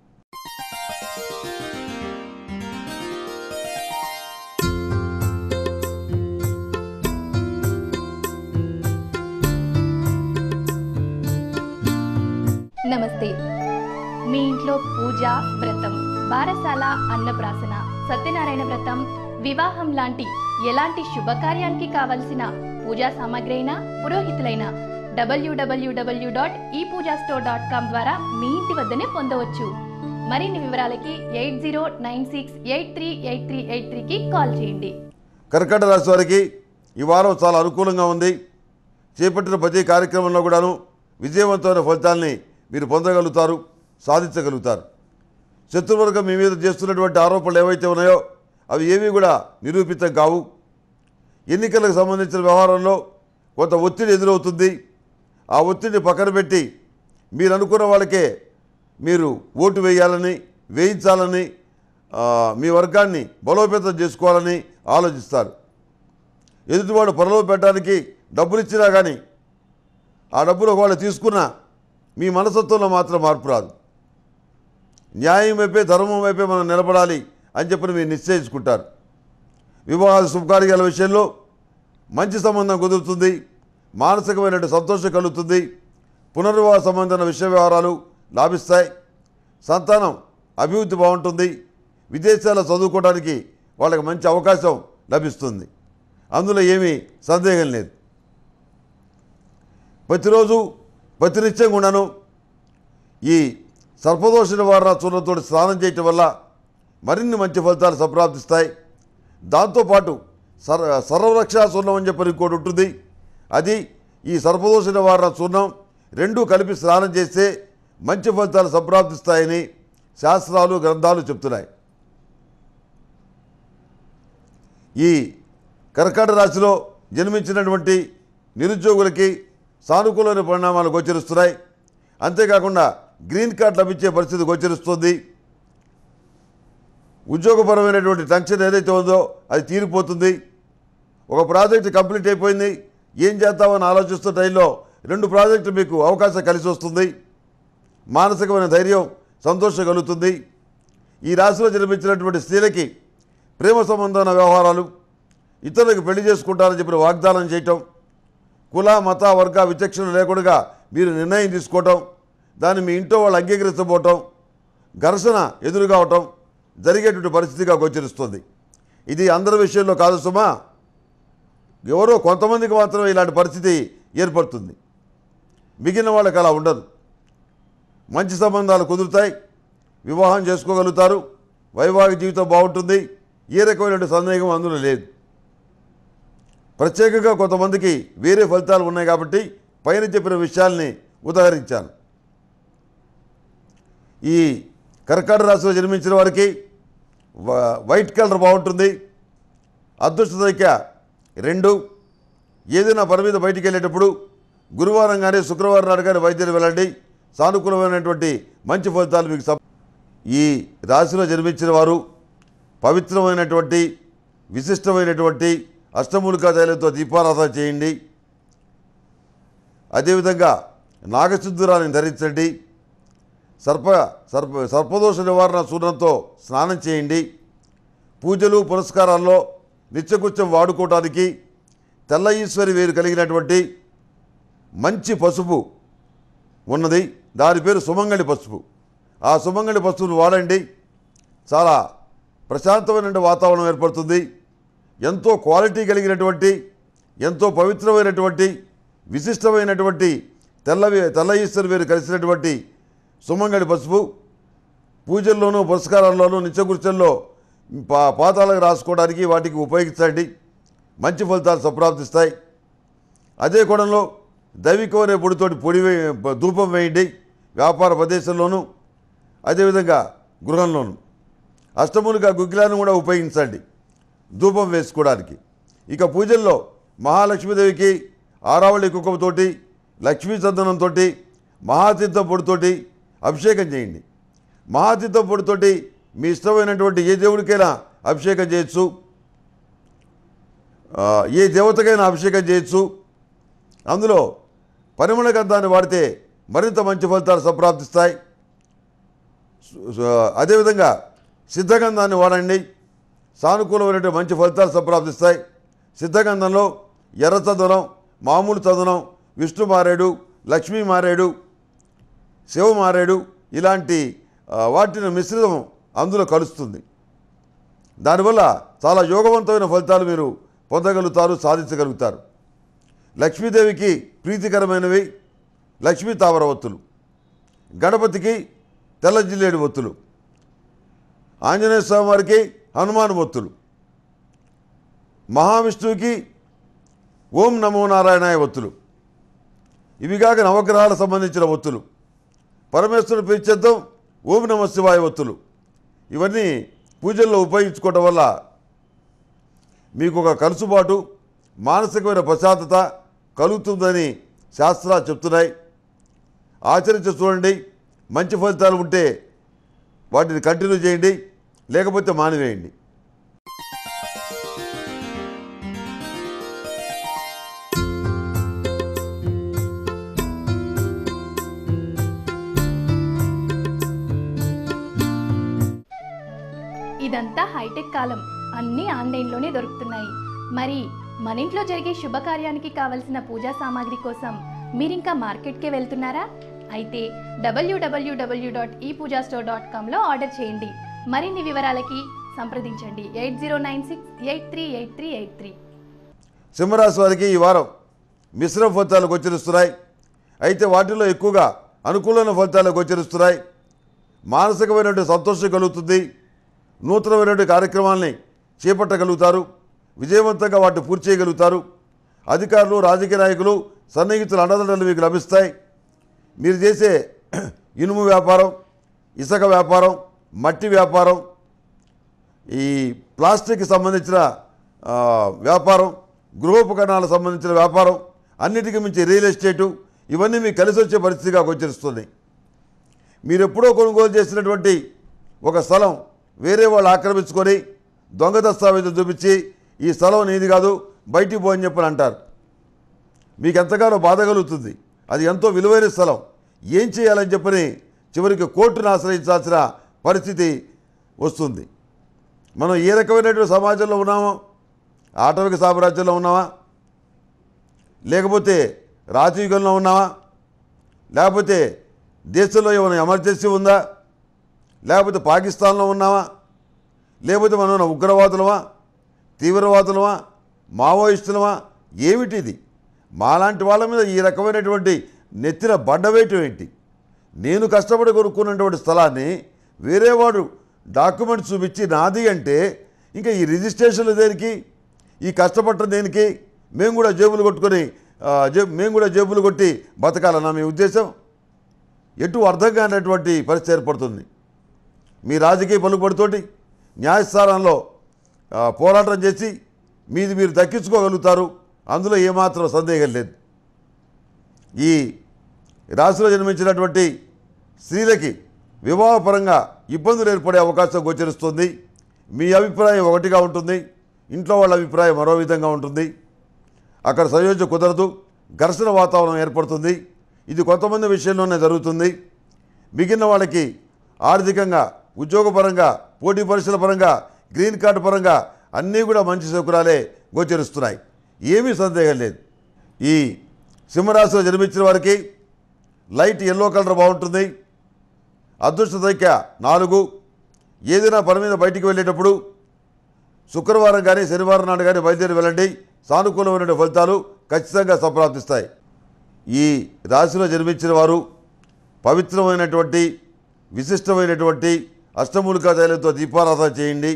నమస్తే. మీ ఇంట్లో పూజ, వ్రతం, బారసాల, అన్నప్రాసన, సత్యనారాయణ వ్రతం, వివాహం లాంటి ఎలాంటి శుభకార్యానికి కావలసిన పూజా సామాగ్రి అయినా, పురోహితులైన డబ్ల్యూడబ్ల్యూడబ్ల్యూ dot e pooja store dot com ద్వారా మీ ఇంటి వద్దనే పొందవచ్చు. మరిన్ని వివరాలకి eight zero nine six eight three eight three eight త్రీకి కాల్ చేయండి. కర్కాటక రాశి వారికి ఈ వారం చాలా అనుకూలంగా ఉంది. చేపట్టిన ప్రతి కార్యక్రమంలో కూడాను విజయవంతమైన ఫలితాల్ని మీరు పొందగలుగుతారు, సాధించగలుగుతారు. శత్రువర్గం మీ మీద చేస్తున్నటువంటి ఆరోపణలు ఏవైతే ఉన్నాయో అవి ఏమీ కూడా నిరూపితం కావు. ఎన్నికలకు సంబంధించిన వ్యవహారంలో కొంత ఒత్తిడి ఎదురవుతుంది. ఆ ఒత్తిడిని పక్కన పెట్టి మీరు అనుకున్న వాళ్ళకే మీరు ఓటు వేయాలని, వేయించాలని, మీ వర్గాన్ని బలోపేతం చేసుకోవాలని ఆలోచిస్తారు. ఎదుటివాడు పొరలో పెట్టడానికి డబ్బులు ఇచ్చినా కానీ ఆ డబ్బులు ఒకవేళ తీసుకున్నా మీ మనస్తత్వంలో మాత్రం మార్పు రాదు. న్యాయం వైపే, ధర్మం వైపే మనం నిలబడాలి అని చెప్పి మీరు నిశ్చయించుకుంటారు. వివాహాల శుభకార్యాల విషయంలో మంచి సంబంధం కుదురుతుంది, మానసికమైన సంతోషం కలుగుతుంది. పునర్వివాహ సంబంధమైన విషయ వ్యవహారాలు లాభిస్తాయి. సంతానం అభివృద్ధి బాగుంటుంది. విదేశాల్లో చదువుకోవడానికి వాళ్ళకి మంచి అవకాశం లభిస్తుంది. అందులో ఏమీ సందేహం లేదు. ప్రతిరోజు ప్రతినిత్యం కూడాను ఈ సర్పదోష నివారణ చూర్ణంతో స్నానం చేయటం వల్ల మరిన్ని మంచి ఫలితాలు సంప్రాప్తిస్తాయి. దాంతోపాటు సర్ సర్వరక్షా చూర్ణం అని చెప్పి ఇంకోటి ఉంటుంది. అది ఈ సర్పదోష నివారణ చూర్ణం రెండూ కలిపి స్నానం చేస్తే మంచి ఫలితాలు సంప్రాప్తిస్తాయని శాస్త్రాలు, గ్రంథాలు చెప్తున్నాయి. ఈ కర్కాటక రాశిలో జన్మించినటువంటి నిరుద్యోగులకి సానుకూలమైన పరిణామాలు గోచరిస్తున్నాయి. అంతేకాకుండా గ్రీన్ కార్డ్ లభించే పరిస్థితి గోచరిస్తుంది. ఉద్యోగపరమైనటువంటి టెన్షన్ ఏదైతే ఉందో అది తీరిపోతుంది. ఒక ప్రాజెక్టు కంప్లీట్ అయిపోయింది, ఏం చేద్దామని ఆలోచిస్తున్న టైంలో రెండు ప్రాజెక్టులు మీకు అవకాశం కలిసి వస్తుంది. మానసికమైన ధైర్యం, సంతోషం కలుగుతుంది. ఈ రాశిలో జన్మించినటువంటి స్త్రీలకి ప్రేమ సంబంధమైన వ్యవహారాలు, ఇతరులకు పెళ్లి చేసుకుంటారని చెప్పిన వాగ్దానం చేయటం, కుల, మత, వర్గ విచక్షణ లేకుండా మీరు నిర్ణయం తీసుకోవటం, దాన్ని మీ ఇంట్లో వాళ్ళు అంగీకరించబోవటం, ఘర్షణ ఎదురుగావటం జరిగేటువంటి పరిస్థితిగా గోచరిస్తుంది. ఇది అందరి విషయంలో కాదు సుమా, ఎవరో కొంతమందికి మాత్రమే ఇలాంటి పరిస్థితి ఏర్పడుతుంది. మిగిలిన వాళ్ళకి అలా ఉండదు. మంచి సంబంధాలు కుదురుతాయి, వివాహం చేసుకోగలుగుతారు, వైవాహిక జీవితం బాగుంటుంది. ఏ రకమైనటువంటి సందేహం అందులో లేదు. ప్రత్యేకంగా కొంతమందికి వేరే ఫలితాలు ఉన్నాయి కాబట్టి పైన చెప్పిన విషయాల్ని ఉదహరించాను. ఈ కర్కాటక రాశిలో జన్మించిన వారికి వైట్ కలర్ బాగుంటుంది. అదృష్ట సంఖ్య రెండు. ఏదైనా పని మీద బయటికి వెళ్ళేటప్పుడు గురువారం కానీ శుక్రవారం నాడు కానీ వైద్యులు వెళ్ళండి. సానుకూలమైనటువంటి మంచి ఫలితాలు మీకు సం ఈ రాశిలో జన్మించిన వారు పవిత్రమైనటువంటి, విశిష్టమైనటువంటి అష్టమూలికా తైలంతో దీపారాధన చేయండి. అదేవిధంగా నాగసింధూరాన్ని ధరించండి. సర్ప సర్ప సర్పదోష నివారణ చూర్ణంతో స్నానం చేయండి. పూజలు పురస్కారాల్లో నిత్యకృత్యం వాడుకోవటానికి తెల్ల ఈశ్వరి వేరు కలిగినటువంటి మంచి పసుపు ఉన్నది. దాని పేరు సుమంగళి పసుపు. ఆ సుమంగళి పసుపును వాడండి. చాలా ప్రశాంతమైన వాతావరణం ఏర్పడుతుంది. ఎంతో క్వాలిటీ కలిగినటువంటి, ఎంతో పవిత్రమైనటువంటి, విశిష్టమైనటువంటి తెల్ల తెల్ల ఈశ్వరి వేరు కలిసినటువంటి సుమంగళి పసుపు పూజల్లోనూ పురస్కారాల్లోనూ నిత్యకృత్యంలో పా పాతాలకు రాసుకోవడానికి వాటికి ఉపయోగించండి. మంచి ఫలితాలు సంప్రాప్తిస్తాయి. అదే కోణంలో దైవికమైన పొడితోటి పొడి వే ధూపం వేయండి వ్యాపార ప్రదేశంలోనూ అదేవిధంగా గృహంలోనూ. అష్టములుగా గుగ్గిలాన్ని కూడా ఉపయోగించండి ధూపం వేసుకోవడానికి. ఇక పూజల్లో మహాలక్ష్మీదేవికి ఆరావళి కుంకుమతోటి లక్ష్మీ చందనంతో మహాతీర్థం పొడితోటి అభిషేకం చేయండి. మహాతీర్థం పొడితోటి మీ ఇష్టమైనటువంటి ఏ దేవుడికైనా అభిషేకం చేయొచ్చు, ఏ దేవతకైనా అభిషేకం చేయొచ్చు. అందులో పరిమళ గంధాన్ని వాడితే మరింత మంచి ఫలితాలు సంప్రాప్తిస్తాయి. అదేవిధంగా సిద్ధగంధాన్ని వాడండి, సానుకూలమైనటువంటి మంచి ఫలితాలు సంప్రాప్తిస్తాయి. సిద్ధగంధంలో ఎర్ర చందనం, మామూలు చందనం, విష్ణు మారేడు, లక్ష్మీ మారేడు, శివ మారేడు ఇలాంటి వాటిని మిశ్రితం అందులో కలుస్తుంది. దానివల్ల చాలా యోగవంతమైన ఫలితాలు మీరు పొందగలుగుతారు, సాధించగలుగుతారు. లక్ష్మీదేవికి ప్రీతికరమైనవి లక్ష్మీ తామర ఒత్తులు, గణపతికి తెల్ల జిల్లేడు ఒత్తులు, ఆంజనేయ స్వామి వారికి హనుమాన్ ఒత్తులు, మహావిష్ణువుకి ఓం నమో నారాయణాయ ఒత్తులు, ఇవి కాక నవగ్రహాలకు సంబంధించిన ఒత్తులు, పరమేశ్వరుడు ప్రీత్యర్థం ఓం నమ శివాయ ఒత్తులు. ఇవన్నీ పూజల్లో ఉపయోగించుకోవటం వల్ల మీకు ఒక కలుసుబాటు, మానసికమైన ప్రశాంతత కలుగుతుందని శాస్త్రాలు చెప్తున్నాయి. ఆచరించి చూడండి. మంచి ఫలితాలు ఉంటే వాటిని కంటిన్యూ చేయండి, లేకపోతే మానివేయండి. ఇదంతా హైటెక్ కాలం, అన్నీ ఆన్లైన్లోనే దొరుకుతున్నాయి. మరి మన ఇంట్లో జరిగే శుభకార్యానికి కావలసిన పూజా సామాగ్రి కోసం మీరింకా మార్కెట్కే వెళ్తున్నారా? అయితే W W W dot e pooja store dot కామ్లో ఆర్డర్ చేయండి. మరిన్ని వివరాలకి సంప్రదించండి eight zero nine six eight three eight three eight three. సింహరాశి వారికి ఈ వారం మిశ్రమ ఫలితాలు గోచరిస్తున్నాయి. అయితే వాటిలో ఎక్కువగా అనుకూలమైన ఫలితాలు గోచరిస్తున్నాయి. మానసికమైనటువంటి సంతోషం కలుగుతుంది. నూతనమైనటువంటి కార్యక్రమాలని చేపట్టగలుగుతారు. విజయవంతంగా వాటిని పూర్తి చేయగలుగుతారు. అధికారులు, రాజకీయ నాయకులు, సన్నిహితుల అండదండలు మీకు లభిస్తాయి. మీరు చేసే ఇనుము వ్యాపారం, ఇసుక వ్యాపారం, మట్టి వ్యాపారం, ఈ ప్లాస్టిక్కి సంబంధించిన వ్యాపారం, గృహోపకరణాలకు సంబంధించిన వ్యాపారం, అన్నిటికీ మించి రియల్ ఎస్టేటు, ఇవన్నీ మీకు కలిసి వచ్చే పరిస్థితిగా గోచరిస్తుంది. మీరు ఎప్పుడో కొనుగోలు చేసినటువంటి ఒక స్థలం వేరే వాళ్ళు ఆక్రమించుకొని దొంగ దస్తావేజులు చూపించి ఈ స్థలం నీది కాదు, బయటికి పో అని చెప్పని అంటారు. మీకు ఎంతగానో బాధ కలుగుతుంది. అది ఎంతో విలువైన స్థలం. ఏం చేయాలని చెప్పని చివరికి కోర్టును ఆశ్రయించాల్సిన పరిస్థితి వస్తుంది. మనం ఏ రకమైనటువంటి సమాజంలో ఉన్నామో, ఆటవిక సామ్రాజ్యంలో ఉన్నామా, లేకపోతే రాజయుగంలో ఉన్నామా, లేకపోతే దేశంలో ఏమైనా ఎమర్జెన్సీ ఉందా, లేకపోతే పాకిస్తాన్లో ఉన్నామా, లేకపోతే మనం ఉగ్రవాదులమా, తీవ్రవాదులమా, మావోయిస్టులమా, ఏమిటిది? మాలాంటి వాళ్ళ మీద ఈ రకమైనటువంటి నెత్తిన బండవేయటం ఏంటి? నేను కష్టపడి కొనుక్కున్నటువంటి స్థలాన్ని వేరేవాడు డాక్యుమెంట్స్ చూపించి నాది అంటే ఇంకా ఈ రిజిస్ట్రేషన్లు దేనికి? ఈ కష్టపడటం దేనికి? మేము కూడా జేబులు కొట్టుకొని మేము కూడా జేబులు కొట్టి బతకాలన్నా మీ ఉద్దేశం? ఎటు అర్థం కానటువంటి పరిస్థితి ఏర్పడుతుంది. మీ రాజకీయ పలుకుబడితోటి న్యాయస్థానంలో పోరాటం చేసి మీది మీరు దక్కించుకోగలుగుతారు. అందులో ఏమాత్రం సందేహం లేదు. ఈ రాశిలో జన్మించినటువంటి స్త్రీలకి వివాహపరంగా ఇబ్బందులు ఏర్పడే అవకాశం గోచరిస్తుంది. మీ అభిప్రాయం ఒకటిగా ఉంటుంది, ఇంట్లో వాళ్ళ అభిప్రాయం మరో విధంగా ఉంటుంది. అక్కడ సంయోజన కుదరదు, ఘర్షణ వాతావరణం ఏర్పడుతుంది. ఇది కొంతమంది విషయంలోనే జరుగుతుంది. మిగిలిన వాళ్ళకి ఆర్థికంగా, ఉద్యోగపరంగా, పోటీ పరీక్షల పరంగా, గ్రీన్ కార్డు పరంగా అన్నీ కూడా మంచి సౌకర్యాలే గోచరిస్తున్నాయి. ఏమీ సందేహం లేదు. ఈ సింహరాశిలో జన్మించిన వారికి లైట్ ఎల్లో కలర్ బాగుంటుంది. అదృష్ట సంఖ్య నాలుగు. ఏదైనా పని మీద బయటికి వెళ్ళేటప్పుడు శుక్రవారం కానీ శనివారం నాడు కానీ బయలుదేరి వెళ్ళండి. సానుకూలమైన ఫలితాలు ఖచ్చితంగా సంప్రాప్తిస్తాయి. ఈ రాశిలో జన్మించిన వారు పవిత్రమైనటువంటి, విశిష్టమైనటువంటి అష్టమూలికా తైలంతో దీపారాధన చేయండి.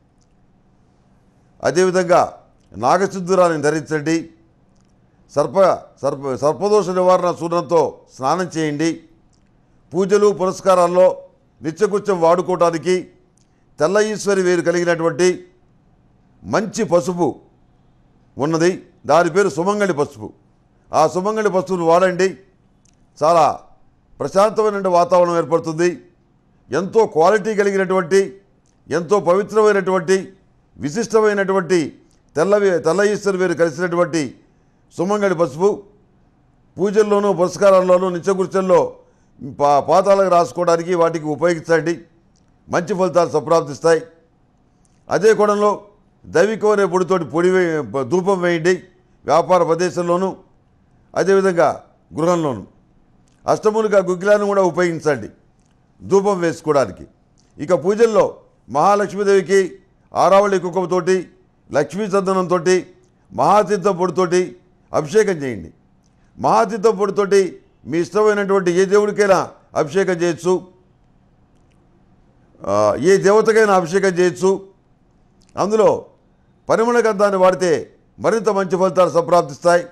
అదేవిధంగా నాగసింధూరాన్ని ధరించండి. సర్ప సర్ప సర్పదోష నివారణ చూర్ణంతో స్నానం చేయండి. పూజలు పురస్కారాల్లో నిత్యకృత్యం వాడుకోవడానికి తెల్ల ఈశ్వరి వేరు కలిగినటువంటి మంచి పసుపు ఉన్నది. దాని పేరు సుమంగళి పసుపు. ఆ సుమంగళి పసుపును వాడండి. చాలా ప్రశాంతమైన వాతావరణం ఏర్పడుతుంది. ఎంతో క్వాలిటీ కలిగినటువంటి, ఎంతో పవిత్రమైనటువంటి, విశిష్టమైనటువంటి తెల్ల తెల్ల ఈశ్వరి వేరు కలిసినటువంటి సుమంగళి పసుపు పూజల్లోనూ పురస్కారాల్లోనూ నిత్యకృత్యంలో పా పాతాలకు రాసుకోవడానికి వాటికి ఉపయోగించండి. మంచి ఫలితాలు సంప్రాప్తిస్తాయి. అదే కోణంలో దైవికమైన పొడితోటి పొడి వే ధూపం వేయండి. వ్యాపార ప్రదేశంలోనూ అదేవిధంగా గృహంలోనూ. అష్టమూలిక గుగ్గిలాన్ని కూడా ఉపయోగించండి ధూపం వేసుకోవడానికి. ఇక పూజల్లో మహాలక్ష్మీదేవికి ఆరావళి కుంకుమతోటి, లక్ష్మీ చందనంతో, మహాతీర్థం పొడితోటి అభిషేకం చేయండి. మహాతీర్థం పొడితోటి మీ ఇష్టమైనటువంటి ఏ దేవుడికైనా అభిషేకం చేయొచ్చు, ఏ దేవతకైనా అభిషేకం చేయొచ్చు. అందులో పరిమళ గంధాన్ని వాడితే మరింత మంచి ఫలితాలు సంప్రాప్తిస్తాయి.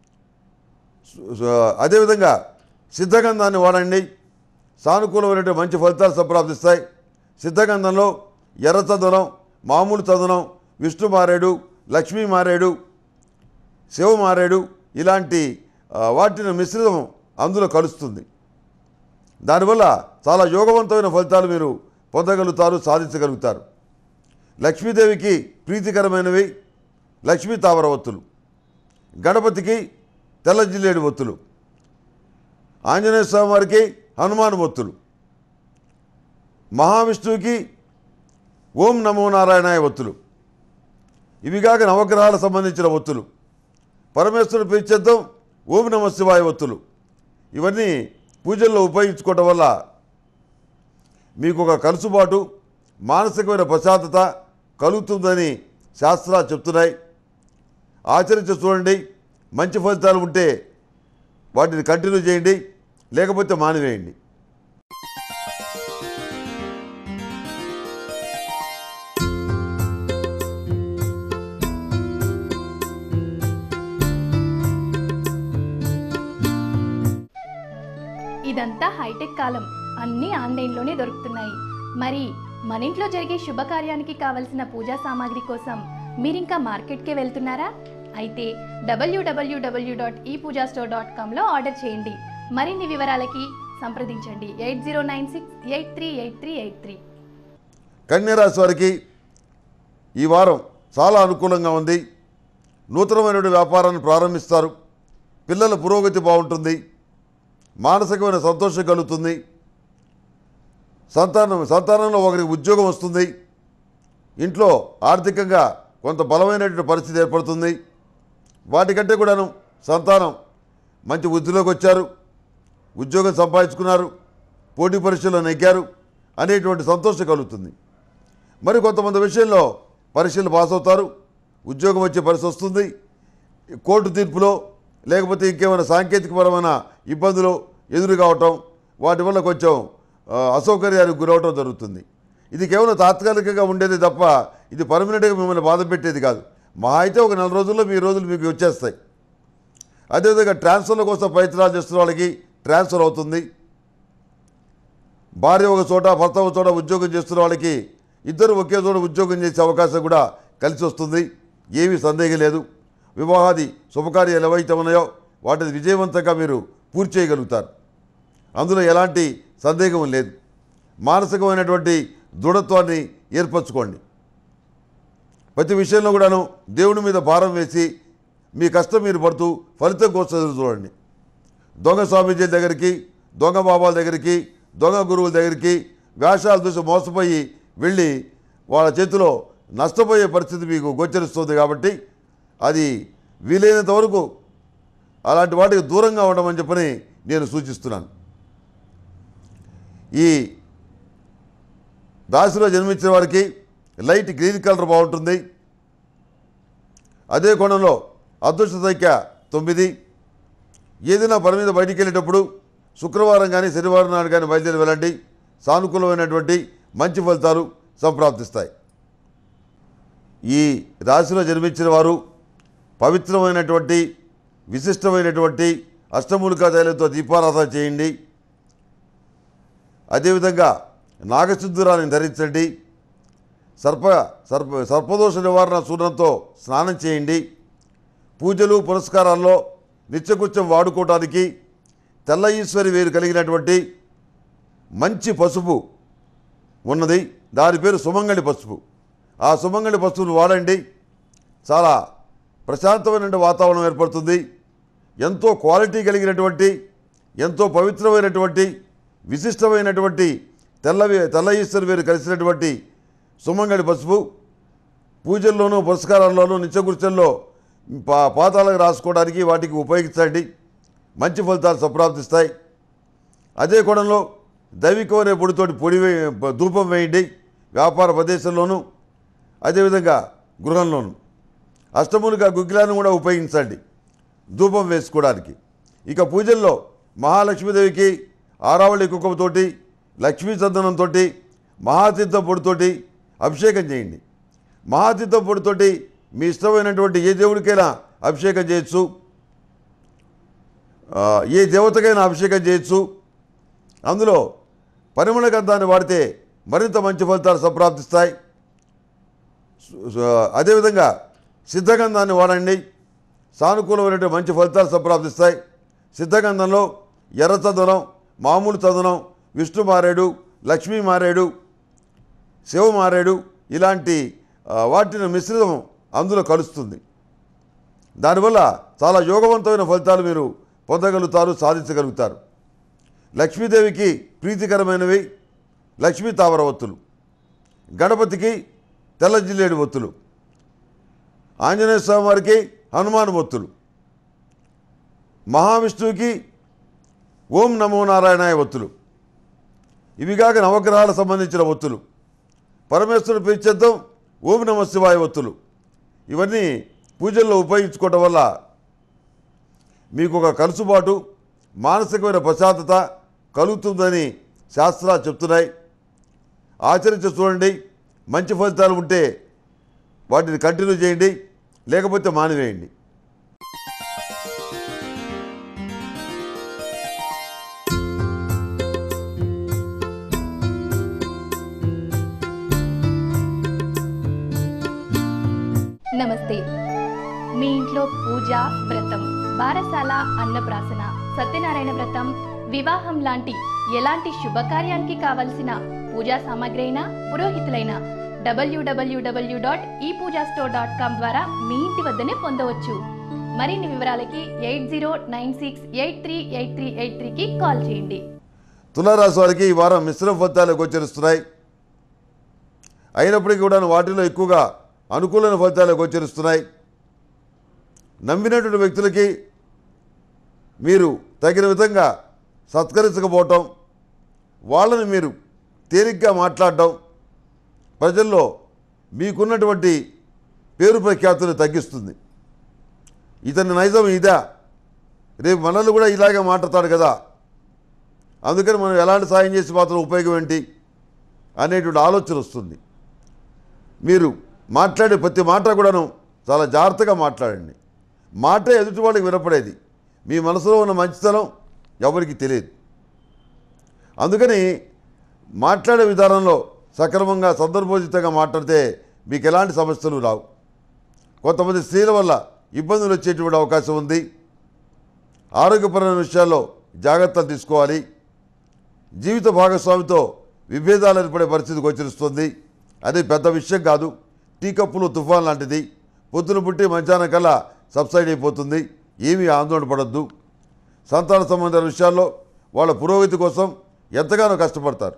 అదేవిధంగా సిద్ధగంధాన్ని వాడండి. సానుకూలమైనటువంటి మంచి ఫలితాలు సంప్రాప్తిస్తాయి. సిద్ధగంధంలో ఎర్ర చందనం, మామూలు చందనం, విష్ణు మారేడు, లక్ష్మీ మారేడు, శివ మారేడు ఇలాంటి వాటిని మిశ్రితం అందులో కలుస్తుంది. దానివల్ల చాలా యోగవంతమైన ఫలితాలు మీరు పొందగలుగుతారు, సాధించగలుగుతారు. లక్ష్మీదేవికి ప్రీతికరమైనవి లక్ష్మీ తామర ఒత్తులు, గణపతికి తెల్ల జిల్లేడు ఒత్తులు, ఆంజనేయ స్వామి వారికి హనుమాన్ ఒత్తులు, మహావిష్ణువుకి ఓం నమో నారాయణాయ ఒత్తులు, ఇవి కాక నవగ్రహాలకు సంబంధించిన ఒత్తులు, పరమేశ్వరుడు ప్రీత్యర్థం ఓం నమ శివాయ ఒత్తులు, ఇవన్నీ పూజల్లో ఉపయోగించుకోవటం వల్ల మీకు ఒక కలుసుబాటు, మానసికమైన ప్రశాంతత కలుగుతుందని శాస్త్రాలు చెప్తున్నాయి. ఆచరించి చూడండి. మంచి ఫలితాలు ఉంటే వాటిని కంటిన్యూ చేయండి, లేకపోతే మానివేయండి. ఇదంతా హైటెక్ కాలం, అన్నీ ఆన్లైన్లోనే దొరుకుతున్నాయి. మరి మన ఇంట్లో జరిగే శుభకార్యానికి కావలసిన పూజా సామాగ్రి కోసం మీరింకా మార్కెట్కే వెళ్తున్నారా? అయితే W W W dot e pooja store dot కామ్లో ఆర్డర్ చేయండి. మరిన్ని వివరాలకి సంప్రదించండి eight zero nine six eight three eight three eight three. కన్యారాశి వారికి ఈ వారం చాలా అనుకూలంగా ఉంది. నూతనమైన వ్యాపారాన్ని ప్రారంభిస్తారు. పిల్లల పురోగతి బాగుంటుంది. మానసికమైన సంతోషం కలుగుతుంది. సంతానం సంతానంలో ఒకరికి ఉద్యోగం వస్తుంది. ఇంట్లో ఆర్థికంగా కొంత బలమైనటువంటి పరిస్థితి ఏర్పడుతుంది. వాటికంటే కూడాను సంతానం మంచి వృద్ధిలోకి వచ్చారు, ఉద్యోగం సంపాదించుకున్నారు, పోటీ పరీక్షల్లో నెగ్గారు అనేటువంటి సంతోషం కలుగుతుంది. మరి కొంతమంది విషయంలో పరీక్షలు పాస్ అవుతారు, ఉద్యోగం వచ్చే పరిస్థితి వస్తుంది. కోర్టు తీర్పులో లేకపోతే ఇంకేమైనా సాంకేతికపరమైన ఇబ్బందులు ఎదురు కావటం, వాటి వల్ల కొంచెం అసౌకర్యానికి గురవటం జరుగుతుంది. ఇది కేవలం తాత్కాలికంగా ఉండేది తప్ప ఇది పర్మనెంట్గా మిమ్మల్ని బాధ పెట్టేది కాదు. మహా అయితే ఒక నెల రోజుల్లో మీ రోజులు మీకు వచ్చేస్తాయి. అదేవిధంగా ట్రాన్స్ఫర్ల కోసం ప్రయత్నాలు చేస్తున్న వాళ్ళకి ట్రాన్స్ఫర్ అవుతుంది. భార్య ఒక చోట, భర్త ఒక చోట ఉద్యోగం చేస్తున్న వాళ్ళకి ఇద్దరు ఒకే చోట ఉద్యోగం చేసే అవకాశం కూడా కలిసి వస్తుంది. ఏమీ సందేహం లేదు. వివాహాది శుభకార్యాలు ఏవైతే ఉన్నాయో వాటిని విజయవంతంగా మీరు పూర్తి చేయగలుగుతారు. అందులో ఎలాంటి సందేహం లేదు. మానసికమైనటువంటి దృఢత్వాన్ని ఏర్పరచుకోండి. ప్రతి విషయంలో కూడాను దేవుడి మీద భారం వేసి మీ కష్టం మీరు పడుతూ ఫలితం కోసం ఎదురు చూడండి. దొంగ స్వామీజీల దగ్గరికి, దొంగ బాబాల దగ్గరికి, దొంగ గురువుల దగ్గరికి వేషాలు చూసి మోసపోయి వెళ్ళి వాళ్ళ చేతిలో నష్టపోయే పరిస్థితి మీకు గోచరిస్తుంది. కాబట్టి అది వీలైనంత వరకు అలాంటి వాటికి దూరంగా ఉండమని చెప్పని నేను సూచిస్తున్నాను. ఈ రాశిలో జన్మించిన వారికి లైట్ గ్రీన్ కలర్ బాగుంటుంది. అదే కోణంలో అదృష్ట సంఖ్య తొమ్మిది. ఏదైనా పని మీద బయటికి వెళ్ళేటప్పుడు శుక్రవారం కానీ శనివారం నాడు కానీ బయలుదేరి వెళ్ళండి. సానుకూలమైనటువంటి మంచి ఫలితాలు సంప్రాప్తిస్తాయి. ఈ రాశిలో జన్మించిన వారు పవిత్రమైనటువంటి విశిష్టమైనటువంటి అష్టమూలికా తైలంతో దీపారాధన చేయండి. అదేవిధంగా నాగసింధూరాన్ని ధరించండి. సర్ప సర్ప సర్పదోష నివారణ సూర్యంతో స్నానం చేయండి. పూజలు పురస్కారాల్లో నిత్యకృత్యం వాడుకోవడానికి తెల్ల ఈశ్వరి వేరు కలిగినటువంటి మంచి పసుపు ఉన్నది, దాని పేరు సుమంగళి పసుపు. ఆ సుమంగళి పసుపును వాడండి. చాలా ప్రశాంతమైన వాతావరణం ఏర్పడుతుంది. ఎంతో క్వాలిటీ కలిగినటువంటి ఎంతో పవిత్రమైనటువంటి విశిష్టమైనటువంటి తెల్లవి తెల్ల ఈశ్వరి వేరు కలిసినటువంటి సుమంగళి పసుపు పూజల్లోనూ పురస్కారాల్లోనూ నిత్యకృత్యంలో పా పాతాలకు రాసుకోవడానికి వాటికి ఉపయోగించండి. మంచి ఫలితాలు సంప్రాప్తిస్తాయి. అదే కోణంలో దైవికమైన పొడితోటి పొడి వే ధూపం వేయండి. వ్యాపార ప్రదేశంలోనూ అదేవిధంగా గృహంలోనూ అష్టమూలిక గుగ్గిలాన్ని కూడా ఉపయోగించండి ధూపం వేసుకోవడానికి. ఇక పూజల్లో మహాలక్ష్మీదేవికి ఆరావళి కుంకుమతోటి లక్ష్మీ చందనంతో మహాతీర్థం పొడితోటి అభిషేకం చేయండి. మహాతీర్థం పొడితోటి మీ ఇష్టమైనటువంటి ఏ దేవుడికైనా అభిషేకం చేయొచ్చు, ఏ దేవతకైనా అభిషేకం చేయొచ్చు. అందులో పరిమళ గంధాన్ని వాడితే మరింత మంచి ఫలితాలు సంప్రాప్తిస్తాయి. అదేవిధంగా సిద్ధగంధాన్ని వాడండి, సానుకూలమైనటువంటి మంచి ఫలితాలు సంప్రాప్తిస్తాయి. సిద్ధగంధంలో ఎర్ర చందనం, మామూలు చందనం, విష్ణు మారేడు, లక్ష్మీ మారేడు, శివ మారేడు ఇలాంటి వాటిని మిశ్రితం అందులో కలుస్తుంది. దానివల్ల చాలా యోగవంతమైన ఫలితాలు మీరు పొందగలుగుతారు, సాధించగలుగుతారు. లక్ష్మీదేవికి ప్రీతికరమైనవి లక్ష్మీ తామర ఒత్తులు, గణపతికి తెల్ల జిల్లేడు ఒత్తులు, ఆంజనేయ స్వామి వారికి హనుమాన్ ఒత్తులు, మహావిష్ణువుకి ఓం నమో నారాయణాయ ఒత్తులు, ఇవిగాక నవగ్రహాలకు సంబంధించిన ఒత్తులు, పరమేశ్వరుని ప్రీత్యర్థం ఓం నమ శివాయ ఒత్తులు, ఇవన్నీ పూజల్లో ఉపయోగించుకోవటం వల్ల మీకు ఒక కలుసుబాటు మానసికమైన ప్రశాంతత కలుగుతుందని శాస్త్రాలు చెప్తున్నాయి. ఆచరించి చూడండి. మంచి ఫలితాలు ఉంటే వాటిని కంటిన్యూ చేయండి, లేకపోతే మానివేయండి. నమస్తే. మీ ఇంట్లో పూజ, వ్రతం, బారసాల, అన్నప్రాసన, సత్యనారాయణ వ్రతం, వివాహం లాంటి ఎలాంటి శుభకార్యానికి కావలసిన పూజా సామాగ్రి అయినా పురోహితులైన డబ్ల్యూడబ్ల్యూడబ్ల్యూ dot e pooja store dot com ద్వారా మీ ఇంటి వద్దనే పొందవచ్చు. మరిన్ని వివరాలకి eight zero nine six eight three eight three eight త్రీకి కాల్ చేయండి. తులారాశి వారికి ఈ వారం మిశ్రమ ఫలితాలు గోచరిస్తున్నాయి. అయినప్పటికీ కూడా వాటిలో ఎక్కువగా అనుకూలమైన ఫలితాలు గోచరిస్తున్నాయి. నమ్మినటువంటి వ్యక్తులకి మీరు తగిన విధంగా సత్కరించకపోవటం, వాళ్ళని మీరు తేలిగ్గా మాట్లాడటం ప్రజల్లో మీకున్నటువంటి పేరు ప్రఖ్యాతులు తగ్గిస్తుంది. ఇతని నైజం ఇదా, రేపు మనల్ని కూడా ఇలాగే మాట్లాడతాడు కదా, అందుకని మనం ఎలాంటి సాయం చేసి మాత్రం ఉపయోగం ఏంటి అనేటువంటి ఆలోచన వస్తుంది. మీరు మాట్లాడే ప్రతి మాట కూడాను చాలా జాగ్రత్తగా మాట్లాడండి. మాట ఎదుటి వాళ్ళకి వినపడేది, మీ మనసులో ఉన్న మంచితనం ఎవరికి తెలియదు. అందుకని మాట్లాడే విధానంలో సక్రమంగా సందర్భోచితంగా మాట్లాడితే మీకు ఎలాంటి సమస్యలు రావు. కొంతమంది స్త్రీల వల్ల ఇబ్బందులు వచ్చేటువంటి అవకాశం ఉంది. ఆరోగ్యపరమైన విషయాల్లో జాగ్రత్తలు తీసుకోవాలి. జీవిత భాగస్వామితో విభేదాలు ఏర్పడే పరిస్థితి గోచరిస్తుంది. అది పెద్ద విషయం కాదు, టీ కప్పులు తుఫాన్ లాంటిది. పొద్దున పుట్టి మధ్యాహ్నం కల్లా సబ్సైడ్ అయిపోతుంది. ఏమీ ఆందోళన పడద్దు. సంతాన సంబంధ విషయాల్లో వాళ్ళ పురోగతి కోసం ఎంతగానో కష్టపడతారు,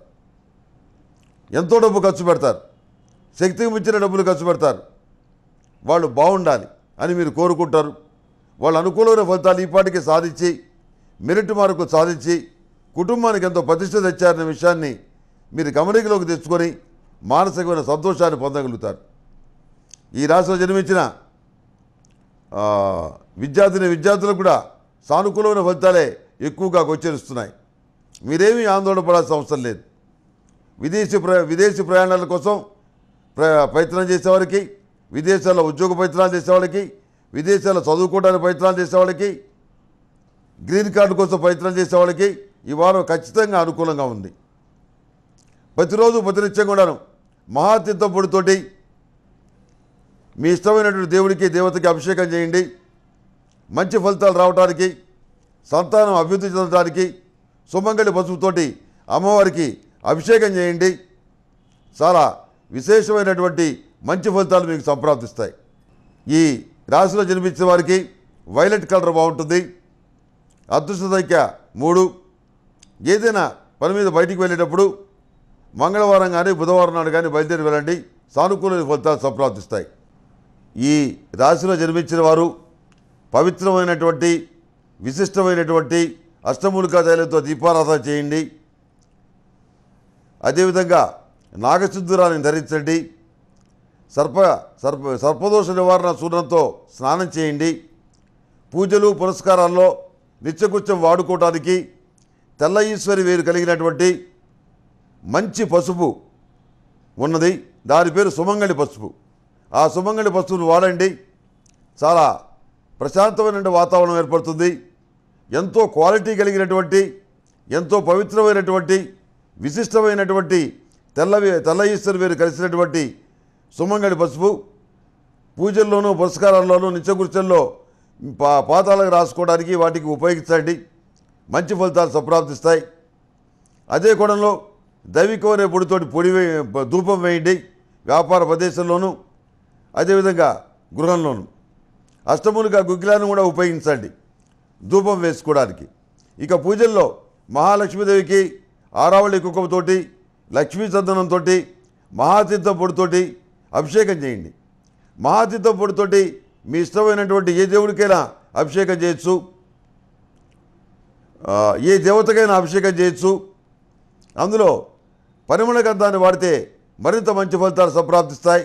ఎంతో డబ్బు ఖర్చు పెడతారు, శక్తికి మించిన డబ్బులు ఖర్చు పెడతారు. వాళ్ళు బాగుండాలి అని మీరు కోరుకుంటారు. వాళ్ళు అనుకూలమైన ఫలితాలు ఈ పాటికి సాధించి మెరిట్ మార్కు సాధించి కుటుంబానికి ఎంతో ప్రతిష్ట తెచ్చారనే విషయాన్ని మీరు గమనికలోకి తెచ్చుకొని మానసికమైన సంతోషాన్ని పొందగలుగుతారు. ఈ రాశిలో జన్మించిన విద్యార్థిని విద్యార్థులకు కూడా సానుకూలమైన ఫలితాలే ఎక్కువగా గోచరిస్తున్నాయి. మీరేమీ ఆందోళన పడాల్సిన అవసరం లేదు. విదేశీ ప్ర విదేశీ ప్రయాణాల కోసం ప్ర ప్రయత్నం చేసేవారికి, విదేశాల్లో ఉద్యోగ ప్రయత్నాలు చేసేవాళ్ళకి, విదేశాల్లో చదువుకోవడానికి ప్రయత్నాలు చేసేవాళ్ళకి, గ్రీన్ కార్డు కోసం ప్రయత్నం చేసేవాళ్ళకి ఈ వారం ఖచ్చితంగా అనుకూలంగా ఉంది. ప్రతిరోజు ప్రతినిత్యం కూడాను మహాతీర్థం పొడితోటి మీ ఇష్టమైనటువంటి దేవుడికి దేవతకి అభిషేకం చేయండి. మంచి ఫలితాలు రావడానికి, సంతానం అభివృద్ధి చెందడానికి సుమంగళి పసుపుతోటి అమ్మవారికి అభిషేకం చేయండి. చాలా విశేషమైనటువంటి మంచి ఫలితాలు మీకు సంప్రాప్తిస్తాయి. ఈ రాశిలో జన్మించిన వారికి వైలెట్ కలర్ బాగుంటుంది. అదృష్ట సంఖ్య మూడు. ఏదైనా పని మీద బయటికి వెళ్ళేటప్పుడు మంగళవారం కానీ బుధవారం నాడు కానీ బయలుదేరి వెళ్ళండి. సానుకూల ఫలితాలు సంప్రాప్తిస్తాయి. ఈ రాశిలో జన్మించిన వారు పవిత్రమైనటువంటి విశిష్టమైనటువంటి అష్టమూలికా తైలంతో దీపారాధన చేయండి. అదేవిధంగా నాగసింధూరాన్ని ధరించండి. సర్ప సర్ప సర్పదోష నివారణ సూర్యంతో స్నానం చేయండి. పూజలు పురస్కారాల్లో నిత్యకృత్యం వాడుకోవడానికి తెల్ల ఈశ్వరి వేరు కలిగినటువంటి మంచి పసుపు ఉన్నది. దాని పేరు సుమంగళి పసుపు. ఆ సుమంగళి పసుపును వాడండి. చాలా ప్రశాంతమైన వాతావరణం ఏర్పడుతుంది. ఎంతో క్వాలిటీ కలిగినటువంటి, ఎంతో పవిత్రమైనటువంటి, విశిష్టమైనటువంటి తెల్లవి తెల్ల ఈశ్వరి వేరు కలిసినటువంటి సుమంగళి పసుపు పూజల్లోనూ పురస్కారాల్లోనూ నిత్యకృత్యంలో పా పాతాలకు రాసుకోవడానికి వాటికి ఉపయోగించండి. మంచి ఫలితాలు సంప్రాప్తిస్తాయి. అదే కోణంలో దైవికమైన పొడితోటి పొడి వే ధూపం వేయండి. వ్యాపార ప్రదేశంలోనూ అదేవిధంగా గృహంలోనూ అష్టమూలిక గుగ్గిలాన్ని కూడా ఉపయోగించండి ధూపం వేసుకోవడానికి. ఇక పూజల్లో మహాలక్ష్మీదేవికి ఆరావళి కుంకుమతోటి, లక్ష్మీ చందనంతో, మహాతీర్థం పొడితోటి అభిషేకం చేయండి. మహాతీర్థం పొడితోటి మీ ఇష్టమైనటువంటి ఏ దేవుడికైనా అభిషేకం చేయొచ్చు, ఏ దేవతకైనా అభిషేకం చేయొచ్చు. అందులో పరిమళ గంధాన్ని వాడితే మరింత మంచి ఫలితాలు సంప్రాప్తిస్తాయి.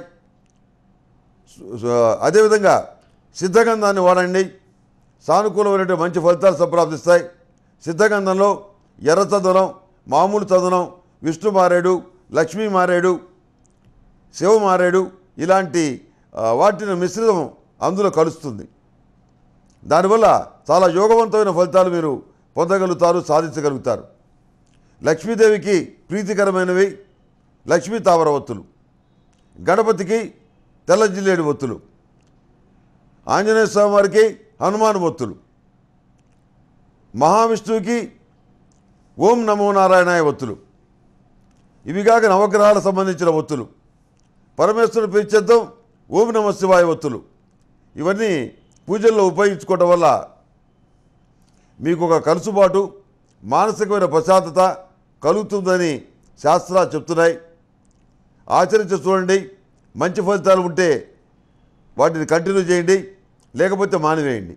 అదేవిధంగా సిద్ధగంధాన్ని వాడండి. సానుకూలమైనటువంటి మంచి ఫలితాలు సంప్రాప్తిస్తాయి. సిద్ధగంధంలో ఎర్ర చందనం, మామూలు చందనం, విష్ణు మారేడు, లక్ష్మీ మారేడు, శివ మారేడు ఇలాంటి వాటిని మిశ్రితం అందులో కలుస్తుంది. దానివల్ల చాలా యోగవంతమైన ఫలితాలు మీరు పొందగలుగుతారు, సాధించగలుగుతారు. లక్ష్మీదేవికి ప్రీతికరమైనవి లక్ష్మీ తామర ఒత్తులు, గణపతికి తెల్ల జిల్లేడు ఒత్తులు, ఆంజనేయ స్వామి వారికి హనుమాన్ ఒత్తులు, మహావిష్ణువుకి ఓం నమో నారాయణాయ ఒత్తులు, ఇవి కాక నవగ్రహాలకు సంబంధించిన ఒత్తులు, పరమేశ్వరుని ప్రీత్యర్థం ఓం నమ శివాయ ఒత్తులు, ఇవన్నీ పూజల్లో ఉపయోగించుకోవడం వల్ల మీకు ఒక కలుసుబాటు, మానసికమైన ప్రశాంతత కలుగుతుందని శాస్త్రాలు చెప్తున్నాయి. ఆచరించి చూడండి. మంచి ఫలితాలు ఉంటే వాటిని కంటిన్యూ చేయండి, లేకపోతే మానివేయండి.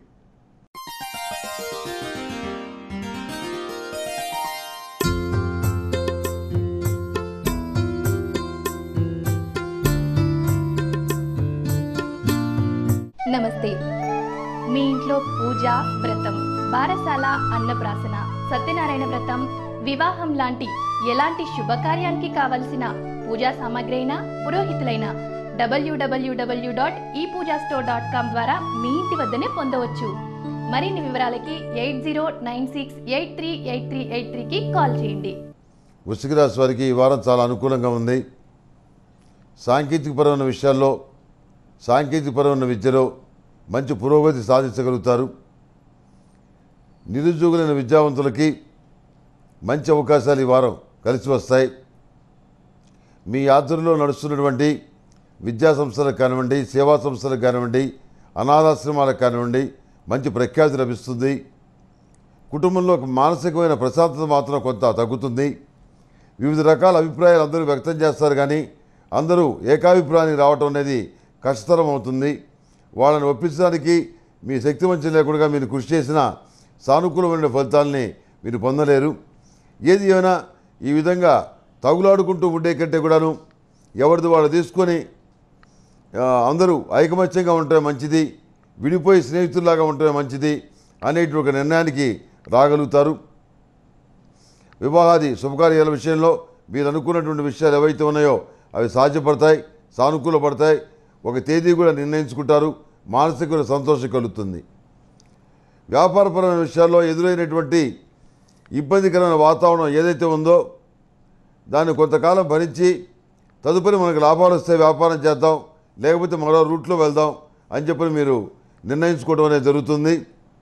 నమస్తే. మీ ఇంట్లో పూజ, వ్రతం, బారసాల, అన్నప్రాసన, సత్యనారాయణ వ్రతం, వివాహం లాంటి ఎలాంటి శుభకార్యానికి కావలసిన పూజా సామాగ్రి అయినా పురోహితులైన డబ్ల్యూడబ్ల్యూడబ్ల్యూ dot e pooja store dot com ద్వారా మీ ఇంటి వద్దనే పొందవచ్చు. మరిన్ని వివరాలకి eight zero nine six eight three eight three eight త్రీకి కాల్ చేయండి. వృశ్చిక రాశి వారికి ఈ వారం చాలా అనుకూలంగా ఉంది. సాంకేతికపరమైన విషయాల్లో, సాంకేతికపరమైన విద్యలో మంచి పురోగతి సాధించగలుగుతారు. నిరుద్యోగులైన విద్యావంతులకి మంచి అవకాశాలు ఈ వారం కలిసి వస్తాయి. మీ ఆధ్వర్యంలో నడుస్తున్నటువంటి విద్యా సంస్థలకు కానివ్వండి, సేవా సంస్థలకు కానివ్వండి, అనాథాశ్రమాలకు కానివ్వండి మంచి ప్రఖ్యాతి లభిస్తుంది. కుటుంబంలో మానసికమైన ప్రశాంతత మాత్రం కొంత తగ్గుతుంది. వివిధ రకాల అభిప్రాయాలు అందరూ వ్యక్తం చేస్తారు, కానీ అందరూ ఏకాభిప్రాయానికి రావటం అనేది కష్టతరం అవుతుంది. వాళ్ళని ఒప్పించడానికి మీ శక్తి వంచన లేకుండా మీరు కృషి చేసిన సానుకూలమైన ఫలితాలని మీరు పొందలేరు. ఏది ఏమైనా ఈ విధంగా తగులాడుకుంటూ ఉండే కంటే కూడాను ఎవరిది వాళ్ళు తీసుకొని అందరూ ఐకమత్యంగా ఉంటే మంచిది, విడిపోయి స్నేహితుల్లాగా ఉంటే మంచిది అనేటువంటి ఒక నిర్ణయానికి రాగలుగుతారు. వివాహాది శుభకార్యాల విషయంలో మీరు అనుకున్నటువంటి విషయాలు ఏవైతే ఉన్నాయో అవి సాధ్యపడతాయి, సానుకూలపడతాయి. ఒక తేదీ కూడా నిర్ణయించుకుంటారు. మానసిక సంతోషం కలుగుతుంది. వ్యాపారపరమైన విషయాల్లో ఎదురైనటువంటి ఇబ్బందికరమైన వాతావరణం ఏదైతే ఉందో దాన్ని కొంతకాలం భరించి తదుపరి మనకు లాభాలు వస్తే వ్యాపారం చేద్దాం, లేకపోతే మరో రూట్లో వెళ్దాం అని చెప్పి మీరు నిర్ణయించుకోవడం అనేది జరుగుతుంది.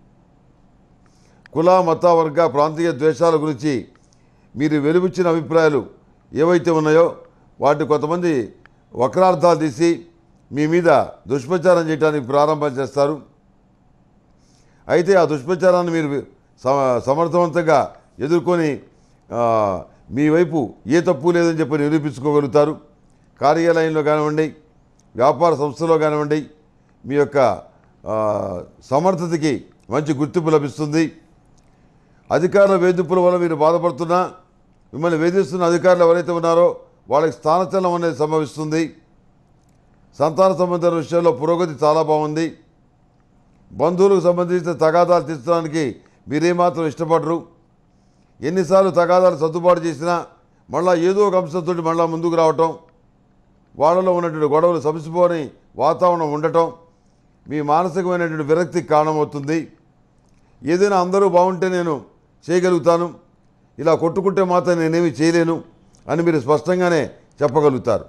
కుల, మత, వర్గ, ప్రాంతీయ ద్వేషాల గురించి మీరు వెలువిచ్చిన అభిప్రాయాలు ఏవైతే ఉన్నాయో వాటి కొంతమంది వక్రార్థాలు తీసి మీ మీద దుష్ప్రచారం చేయడానికి ప్రారంభం చేస్తారు. అయితే ఆ దుష్ప్రచారాన్ని మీరు సమర్థవంతంగా ఎదుర్కొని మీ వైపు ఏ తప్పు లేదని చెప్పి నిరూపించుకోగలుగుతారు. కార్యాలయంలో కానివ్వండి, వ్యాపార సంస్థలో కానివ్వండి, మీ యొక్క సమర్థతకి మంచి గుర్తింపు లభిస్తుంది. అధికారుల వేధింపుల వల్ల మీరు బాధపడుతున్నా మిమ్మల్ని వేధిస్తున్న అధికారులు ఎవరైతే ఉన్నారో వాళ్ళకి స్థానచలనం అనేది సంభవిస్తుంది. సంతాన సంబంధం విషయంలో పురోగతి చాలా బాగుంది. బంధువులకు సంబంధించిన తగాదాలు తీర్చడానికి మీరేమాత్రం ఇష్టపడరు. ఎన్నిసార్లు తగాదాలు సర్దుబాటు చేసినా మళ్ళీ ఏదో ఒక అంశంతో మళ్ళీ ముందుకు రావటం, వాళ్ళలో ఉన్నటువంటి గొడవలు సమసిపోని వాతావరణం ఉండటం మీ మానసికమైనటువంటి విరక్తికి కారణమవుతుంది. ఏదైనా అందరూ బాగుంటే నేను చేయగలుగుతాను, ఇలా కొట్టుకుంటే మాత్రం నేనేమి చేయలేను అని మీరు స్పష్టంగానే చెప్పగలుగుతారు.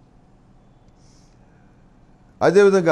అదేవిధంగా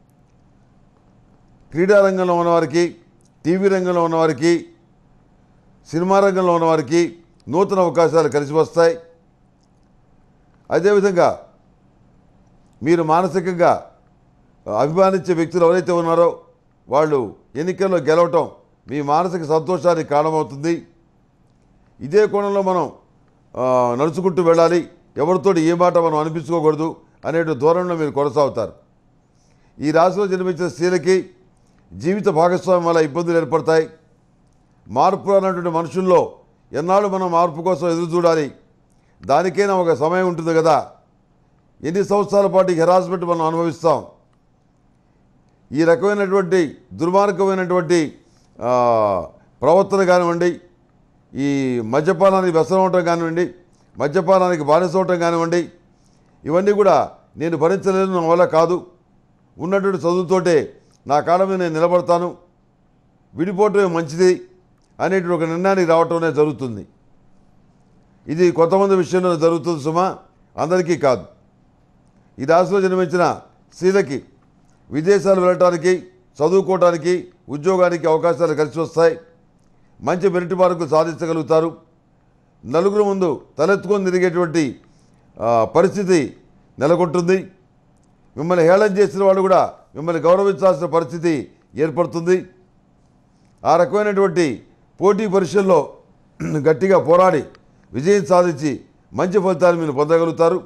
క్రీడా రంగంలో ఉన్నవారికి, టీవీ రంగంలో ఉన్నవారికి, సినిమా రంగంలో ఉన్నవారికి నూతన అవకాశాలు కలిసి వస్తాయి. అదేవిధంగా మీరు మానసికంగా అభిమానించే వ్యక్తులు ఎవరైతే ఉన్నారో వాళ్ళు ఎన్నికల్లో గెలవటం మీ మానసిక సంతోషానికి కారణమవుతుంది. ఇదే కోణంలో మనం నడుచుకుంటూ వెళ్ళాలి, ఎవరితోటి ఏ మాట మనం అనిపించుకోకూడదు అనే ధోరణిలో మీరు కొనసాగుతారు. ఈ రాశిలో జన్మించిన స్త్రీలకి జీవిత భాగస్వామ్యం వల్ల ఇబ్బందులు ఏర్పడతాయి. మార్పు అన్నటువంటి మనుషుల్లో ఎన్నాళ్ళు మనం మార్పు కోసం ఎదురు చూడాలి, దానికైనా ఒక సమయం ఉంటుంది కదా. ఎన్ని సంవత్సరాల పాటు హెరాస్మెంట్ మనం అనుభవిస్తాం. ఈ రకమైనటువంటి దుర్మార్గమైనటువంటి ప్రవర్తన కానివ్వండి, ఈ మద్యపానానికి వ్యసనం అవటం కానివ్వండి, మద్యపానానికి బానిస అవటం కానివ్వండి, ఇవన్నీ కూడా నేను భరించలేను, నా వల్ల కాదు, ఉన్నటువంటి చదువుతోటే నా కాళ్ళ మీద నేను నిలబడతాను, విడిపోవటమే మంచిది అనేటువంటి ఒక నిర్ణయానికి రావటం జరుగుతుంది. ఇది కొంతమంది విషయంలో జరుగుతుంది సుమా, అందరికీ కాదు. ఈ రాశిలో జన్మించిన స్త్రీలకి విదేశాలు వెళ్ళటానికి, చదువుకోవడానికి, ఉద్యోగానికి అవకాశాలు కలిసి వస్తాయి. మంచి మెరిట్ మార్కులు సాధించగలుగుతారు. నలుగురు ముందు తలెత్తుకొని తిరిగేటువంటి పరిస్థితి నెలకొంటుంది. మిమ్మల్ని హేళన చేసిన వాళ్ళు కూడా మిమ్మల్ని గౌరవించాల్సిన పరిస్థితి ఏర్పడుతుంది. ఆ రకమైనటువంటి పోటీ పరీక్షల్లో గట్టిగా పోరాడి విజయం సాధించి మంచి ఫలితాలు మీరు పొందగలుగుతారు.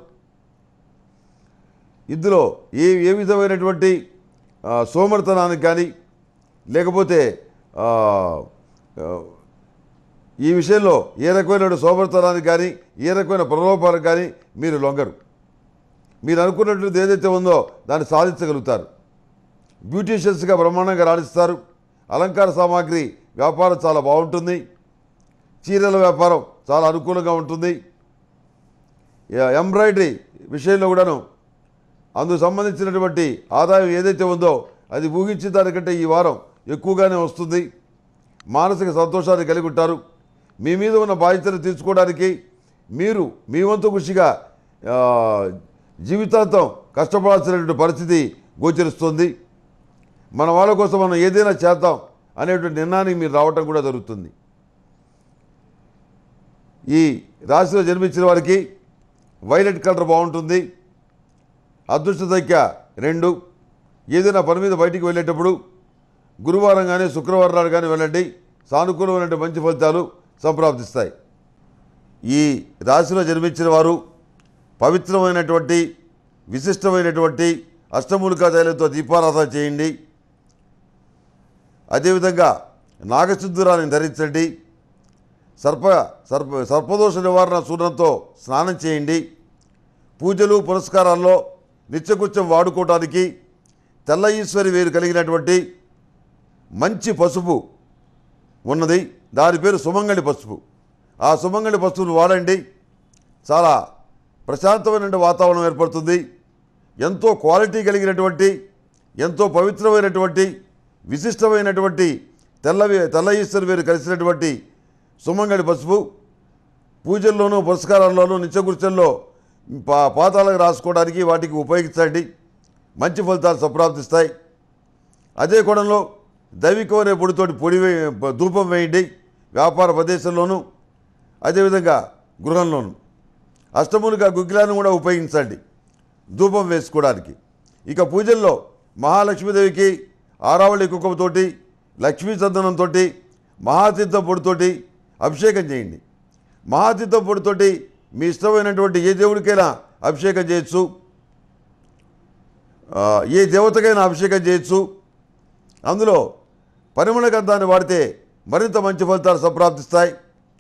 ఇందులో ఏ ఏ విధమైనటువంటి సోమర్తనానికి కానీ లేకపోతే ఈ విషయంలో ఏ రకమైన సోమర్తనానికి కానీ ఏ రకమైన ప్రలోభాలకు కానీ మీరు లొంగరు. మీరు అనుకున్నట్టు ఏదైతే ఉందో దాన్ని సాధించగలుగుతారు. బ్యూటీషియన్స్గా బ్రహ్మాండంగా రాణిస్తారు. అలంకార సామాగ్రి వ్యాపారం చాలా బాగుంటుంది. చీరల వ్యాపారం చాలా అనుకూలంగా ఉంటుంది. ఎంబ్రాయిడరీ విషయంలో కూడాను అందుకు సంబంధించినటువంటి ఆదాయం ఏదైతే ఉందో అది ఊహించిన దానికంటే ఈ వారం ఎక్కువగానే వస్తుంది. మానసిక సంతోషాన్ని కలిగి ఉంటారు. మీ మీద ఉన్న బాధ్యతను తీర్చుకోవడానికి మీరు మీ వంతు కృషిగా జీవితాంతం కష్టపడాల్సినటువంటి పరిస్థితి గోచరిస్తుంది. మన వాళ్ళ కోసం మనం ఏదైనా చేద్దాం అనేటువంటి నిర్ణయానికి మీరు రావటం కూడా జరుగుతుంది. ఈ రాశిలో జన్మించిన వారికి వైలెట్ కలర్ బాగుంటుంది. అదృష్ట సంఖ్య రెండు. ఏదైనా పని మీద బయటికి వెళ్ళేటప్పుడు గురువారం కానీ శుక్రవారం నాడు కానీ వెళ్ళండి. సానుకూలమైన మంచి ఫలితాలు సంప్రాప్తిస్తాయి. ఈ రాశిలో జన్మించిన వారు పవిత్రమైనటువంటి విశిష్టమైనటువంటి అష్టమూలికా తైలంతో దీపారాధన చేయండి. అదేవిధంగా నాగసింధూరాన్ని ధరించండి. సర్ప సర్ప సర్పదోష నివారణ చూర్ణంతో స్నానం చేయండి. పూజలు పురస్కారాల్లో నిత్యకృత్యం వాడుకోవడానికి తెల్ల ఈశ్వరి వేరు కలిగినటువంటి మంచి పసుపు ఉన్నది. దాని పేరు సుమంగళి పసుపు. ఆ సుమంగళి పసుపును వాడండి. చాలా ప్రశాంతమైన వాతావరణం ఏర్పడుతుంది. ఎంతో క్వాలిటీ కలిగినటువంటి, ఎంతో పవిత్రమైనటువంటి, విశిష్టమైనటువంటి తెల్లవి తెల్ల ఈశ్వరి వేరు కలిసినటువంటి సుమంగళి పసుపు పూజల్లోనూ పురస్కారాల్లోనూ నిత్యకృత్యంలో పా పాతాలకు రాసుకోవడానికి వాటికి ఉపయోగించండి. మంచి ఫలితాలు సంప్రాప్తిస్తాయి. అదే కోణంలో దైవికమైన పొడితోటి పొడి వే ధూపం వేయండి. వ్యాపార ప్రదేశంలోనూ అదేవిధంగా గృహంలోనూ. అష్టములుగా గుగ్గిలాన్ని కూడా ఉపయోగించండి ధూపం వేసుకోవడానికి. ఇక పూజల్లో మహాలక్ష్మీదేవికి ఆరావళి కుంకుమతోటి, లక్ష్మీ చందనంతో, మహాతీర్థం పొడితోటి అభిషేకం చేయండి. మహాతీర్థం పొడితోటి మీ ఇష్టమైనటువంటి ఏ దేవుడికైనా అభిషేకం చేయొచ్చు, ఏ దేవతకైనా అభిషేకం చేయొచ్చు. అందులో పరిమళ గంధాన్ని వాడితే మరింత మంచి ఫలితాలు సంప్రాప్తిస్తాయి.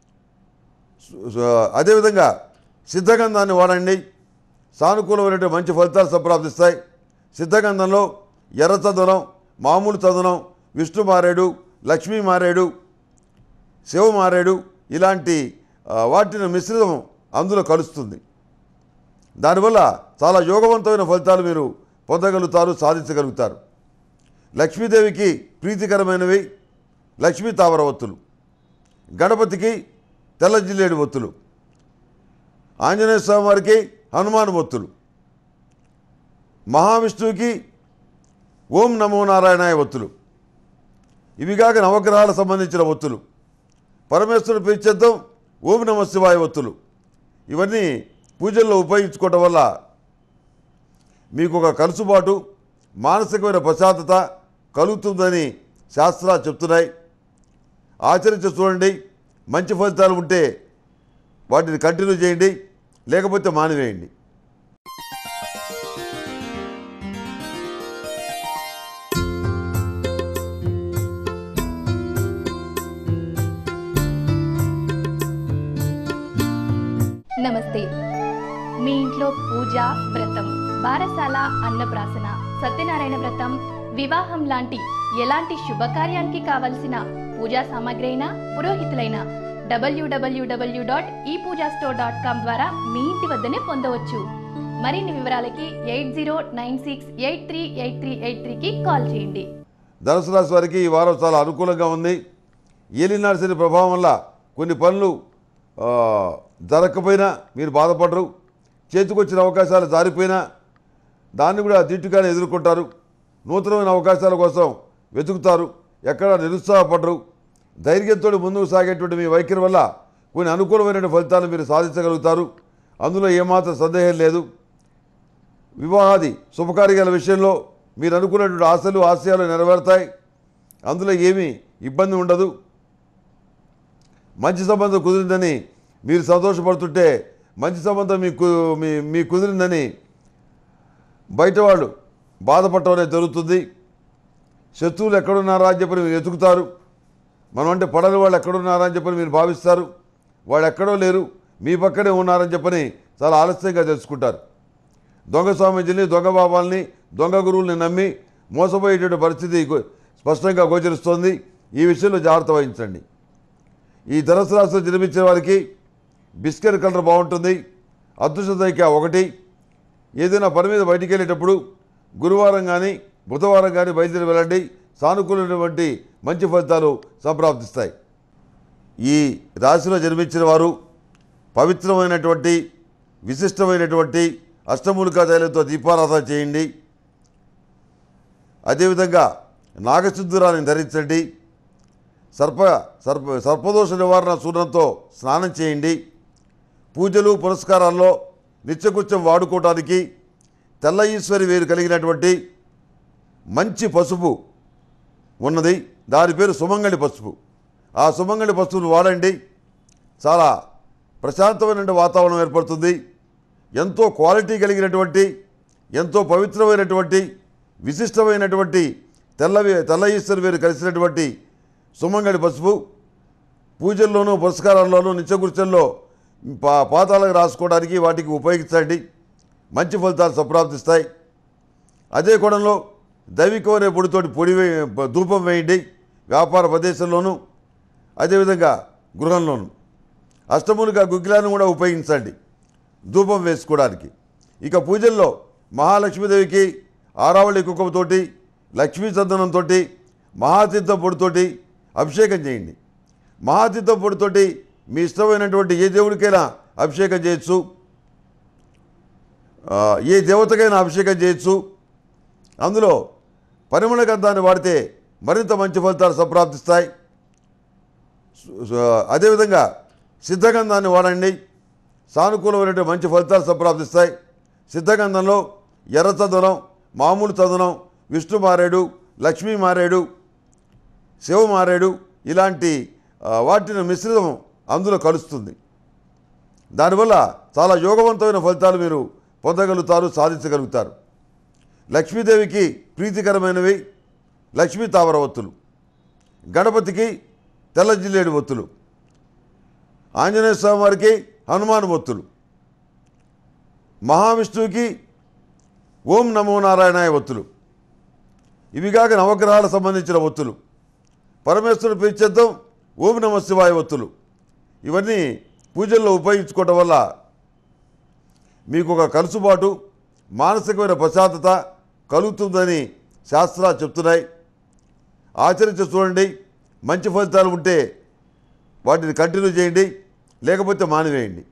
అదేవిధంగా సిద్ధగంధాన్ని వాడండి, సానుకూలమైనటువంటి మంచి ఫలితాలు సంప్రాప్తిస్తాయి. సిద్ధగంధంలో ఎర్ర చందనం, మామూలు చందనం, విష్ణు మారేడు, లక్ష్మీ మారేడు, శివ మారేడు ఇలాంటి వాటిని మిశ్రితం అందులో కలుస్తుంది. దానివల్ల చాలా యోగవంతమైన ఫలితాలు మీరు పొందగలుగుతారు, సాధించగలుగుతారు. లక్ష్మీదేవికి ప్రీతికరమైనవి లక్ష్మీ తామర ఒత్తులు, గణపతికి తెల్ల జిల్లేడు ఒత్తులు, ఆంజనేయ స్వామి వారికి హనుమాన్ ఒత్తులు, మహావిష్ణువుకి ఓం నమో నారాయణాయ ఒత్తులు, ఇవి కాక నవగ్రహాలకు సంబంధించిన ఒత్తులు, పరమేశ్వరుడు ప్రీత్యర్థం ఓం నమ శివాయ ఒత్తులు, ఇవన్నీ పూజల్లో ఉపయోగించుకోవటం వల్ల మీకు ఒక కలుసుబాటు, మానసికమైన ప్రశాంతత కలుగుతుందని శాస్త్రాలు చెప్తున్నాయి. ఆచరించి చూడండి. మంచి ఫలితాలు ఉంటే వాటిని కంటిన్యూ చేయండి, లేకపోతే మానివేయండి. నమస్తే. మీ ఇంట్లో పూజ, వ్రతం, బారసాల, అన్నప్రాసన, సత్యనారాయణ వ్రతం, వివాహం లాంటి ఎలాంటి శుభకార్యానికి కావలసిన పూజా సామాగ్రి అయినా, పురోహితులైన డబ్ల్యూడబ్ల్యూడబ్ల్యూ dot e pooja store dot com ద్వారా మీ ఇంటి వద్దనే పొందవచ్చు. మరిన్ని వివరాలకి eight zero nine six eight three eight three eight త్రీకి కాల్ చేయండి. ధనుసు రాశి వారికి ఈ వారం చాలా అనుకూలంగా ఉంది. ఏలినాటి శని ప్రభావం వల్ల కొన్ని పనులు జరగకపోయినా మీరు బాధపడరు. చేతికొచ్చిన అవకాశాలు జారిపోయినా దాన్ని కూడా దిట్టుగానే ఎదుర్కొంటారు. నూతనమైన అవకాశాల కోసం వెతుకుతారు, ఎక్కడా నిరుత్సాహపడరు. ధైర్యంతో ముందుకు సాగేటువంటి మీ వైఖరి వల్ల కొన్ని అనుకూలమైన ఫలితాలు మీరు సాధించగలుగుతారు. అందులో ఏమాత్రం సందేహం లేదు. వివాహాది శుభకార్యాల విషయంలో మీరు అనుకున్నటువంటి ఆశలు, ఆశయాలు నెరవేరుతాయి. అందులో ఏమీ ఇబ్బంది ఉండదు. మంచి సంబంధం కుదిరిందని మీరు సంతోషపడుతుంటే మంచి సంబంధం మీకు మీ మీ కుదిరిందని బయట వాళ్ళు బాధపడటం అనేది జరుగుతుంది. శత్రువులు ఎక్కడున్నారా అని చెప్పి మీరు వెతుకుతారు. మనం అంటే పడని వాళ్ళు ఎక్కడున్నారా అని చెప్పని మీరు భావిస్తారు. వాళ్ళు ఎక్కడో లేరు, మీ పక్కనే ఉన్నారని చెప్పని చాలా ఆలస్యంగా తెలుసుకుంటారు. దొంగ స్వామీజీని, దొంగ బాబాల్ని, దొంగ గురువుల్ని నమ్మి మోసపోయేటువంటి పరిస్థితి స్పష్టంగా గోచరిస్తోంది. ఈ విషయంలో జాగ్రత్త వహించండి. ఈ ధనుసు రాశిలో జన్మించిన వారికి బిస్కెట్ కలర్ బాగుంటుంది. అదృష్ట సంఖ్య ఒకటి. ఏదైనా పని మీద బయటికి వెళ్ళేటప్పుడు గురువారం కానీ బుధవారం కానీ బయలుదేరి వెళ్ళండి. సానుకూలమైనటువంటి మంచి ఫలితాలు సంప్రాప్తిస్తాయి. ఈ రాశిలో జన్మించిన వారు పవిత్రమైనటువంటి, విశిష్టమైనటువంటి అష్టమూలికా తైలంతో దీపారాధన చేయండి. అదేవిధంగా నాగసింధూరాన్ని ధరించండి. సర్ప సర్ప సర్పదోష నివారణ సూర్యంతో స్నానం చేయండి. పూజలు పురస్కారాల్లో నిత్యకృత్యం వాడుకోవడానికి తెల్ల ఈశ్వరి వేరు కలిగినటువంటి మంచి పసుపు ఉన్నది. దాని పేరు సుమంగళి పసుపు. ఆ సుమంగళి పసుపును వాడండి. చాలా ప్రశాంతమైన వాతావరణం ఏర్పడుతుంది. ఎంతో క్వాలిటీ కలిగినటువంటి, ఎంతో పవిత్రమైనటువంటి, విశిష్టమైనటువంటి తెల్లవి తెల్ల ఈశ్వరి వేరు కలిసినటువంటి సుమంగళి పసుపు పూజల్లోనూ పురస్కారాల్లోనూ నిత్యకృత్యంలో పా పాతాలకు రాసుకోవడానికి వాటికి ఉపయోగించండి. మంచి ఫలితాలు సంప్రాప్తిస్తాయి. అదే కోణంలో దైవికమైన పొడితోటి పొడి వే ధూపం వేయండి. వ్యాపార ప్రదేశంలోనూ అదేవిధంగా గృహంలోనూ. అష్టములుగా గుగ్గిలాన్ని కూడా ఉపయోగించండి ధూపం వేసుకోవడానికి. ఇక పూజల్లో మహాలక్ష్మీదేవికి ఆరావళి కుంకుమతోటి, లక్ష్మీ చందనంతో, మహాతీర్థం పొడితోటి అభిషేకం చేయండి. మహాతీర్థం పొడితోటి మీ ఇష్టమైనటువంటి ఏ దేవుడికైనా అభిషేకం చేయొచ్చు, ఏ దేవతకైనా అభిషేకం చేయొచ్చు. అందులో పరిమళ గంధాన్ని వాడితే మరింత మంచి ఫలితాలు సంప్రాప్తిస్తాయి. అదేవిధంగా సిద్ధగంధాన్ని వాడండి, సానుకూలమైనటువంటి మంచి ఫలితాలు సంప్రాప్తిస్తాయి. సిద్ధగంధంలో ఎర్ర చందనం, మామూలు చందనం, విష్ణు మారేడు, లక్ష్మీ మారేడు, శివ మారేడు ఇలాంటి వాటిని మిశ్రితం అందులో కలుస్తుంది. దానివల్ల చాలా యోగవంతమైన ఫలితాలు మీరు పొందగలుగుతారు, సాధించగలుగుతారు. లక్ష్మీదేవికి ప్రీతికరమైనవి లక్ష్మీ తామర ఒత్తులు, గణపతికి తెల్ల జిల్లేడు ఒత్తులు, ఆంజనేయ స్వామి వారికి హనుమాన్ ఒత్తులు, మహావిష్ణువుకి ఓం నమో నారాయణాయ ఒత్తులు, ఇవిగాక నవగ్రహాలకు సంబంధించిన ఒత్తులు, పరమేశ్వరుడు ప్రీత్యర్థం ఓం నమ శివాయ ఒత్తులు, ఇవన్నీ పూజల్లో ఉపయోగించుకోవటం వల్ల మీకు ఒక కలుసుబాటు, మానసికమైన ప్రశాంతత కలుగుతుందని శాస్త్రాలు చెప్తున్నాయి. ఆచరించి చూడండి. మంచి ఫలితాలు ఉంటే వాటిని కంటిన్యూ చేయండి, లేకపోతే మానివేయండి.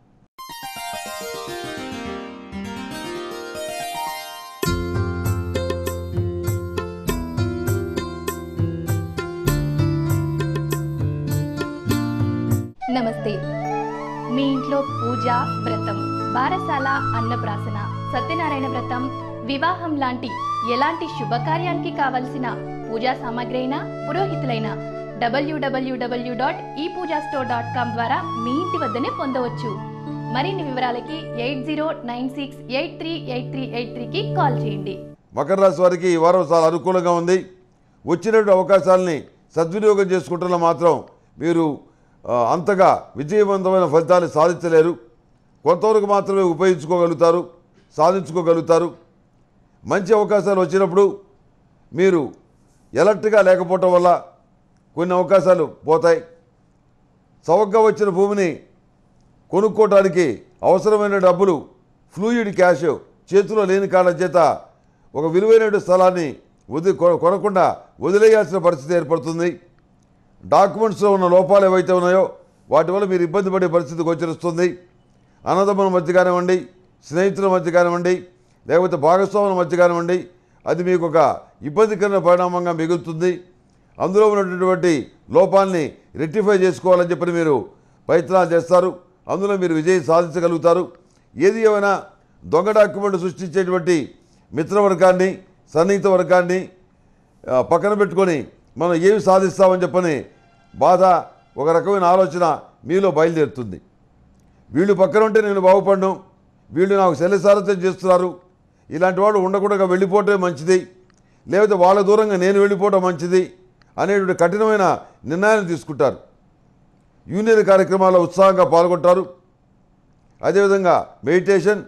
నమస్తే. మీ ఇంట్లో పూజ, వ్రతం, బారసాల, అన్నప్రాసన, సత్యనారాయణ వ్రతం, వివాహం లాంటి ఎలాంటి శుభకార్యానికి కావలసిన పూజా సామాగ్రి అయినా, పురోహితులైన డబ్ల్యూడబ్ల్యూడబ్ల్యూ dot e pooja store dot com ద్వారా మీ ఇంటి వద్దనే పొందవచ్చు. మరిన్ని వివరాలకి eight zero nine six eight three eight three eight త్రీకి కాల్ చేయండి. మకర రాశి వారికి ఈ వారం చాలా అనుకూలంగా ఉంది. వచ్చినటువంటి అవకాశాలని సద్వినియోగం చేసుకుంటున్న మాత్రం మీరు అంతగా విజయవంతమైన ఫలితాలు సాధించలేరు. కొంతవరకు మాత్రమే ఉపయోగించుకోగలుగుతారు, సాధించుకోగలుగుతారు. మంచి అవకాశాలు వచ్చినప్పుడు మీరు ఎలర్ట్గా లేకపోవటం వల్ల కొన్ని అవకాశాలు పోతాయి. చౌకగా వచ్చిన భూమిని కొనుక్కోవడానికి అవసరమైన డబ్బులు, ఫ్లూయిడ్ క్యాష్ చేతిలో లేని కారణం చేత ఒక విలువైన స్థలాన్ని వది కొనకుండా వదిలేయాల్సిన పరిస్థితి ఏర్పడుతుంది. డాక్యుమెంట్స్లో ఉన్న లోపాలు ఏవైతే ఉన్నాయో వాటి వల్ల మీరు ఇబ్బంది పడే పరిస్థితి గోచరిస్తుంది. అన్నదమ్ముల మధ్య కానివ్వండి, స్నేహితుల మధ్య కానివ్వండి, లేకపోతే భాగస్వాముల మధ్య కానివ్వండి, అది మీకు ఒక ఇబ్బందికరమైన పరిణామంగా మిగులుతుంది. అందులో ఉన్నటువంటి లోపాలని రెక్టిఫై చేసుకోవాలని చెప్పి మీరు ప్రయత్నాలు చేస్తారు. అందులో మీరు విజయం సాధించగలుగుతారు. ఏది ఏమైనా దొంగ డాక్యుమెంట్ సృష్టించేటువంటి మిత్రవర్గాన్ని, సన్నిహిత వర్గాన్ని పక్కన పెట్టుకొని మనం ఏమి సాధిస్తామని చెప్పని బాధ, ఒక రకమైన ఆలోచన మీలో బయలుదేరుతుంది. వీళ్ళు పక్కన ఉంటే నేను బాగుపడను, వీళ్ళు నాకు శల్యసారథ్యం చేస్తున్నారు, ఇలాంటి వాడు ఉండకుండా వెళ్ళిపోవటమే మంచిది, లేకపోతే వాళ్ళ దూరంగా నేను వెళ్ళిపోవటం మంచిది అనేటువంటి కఠినమైన నిర్ణయాన్ని తీసుకుంటారు. యూనియన్ కార్యక్రమాల్లో ఉత్సాహంగా పాల్గొంటారు. అదేవిధంగా మెడిటేషన్,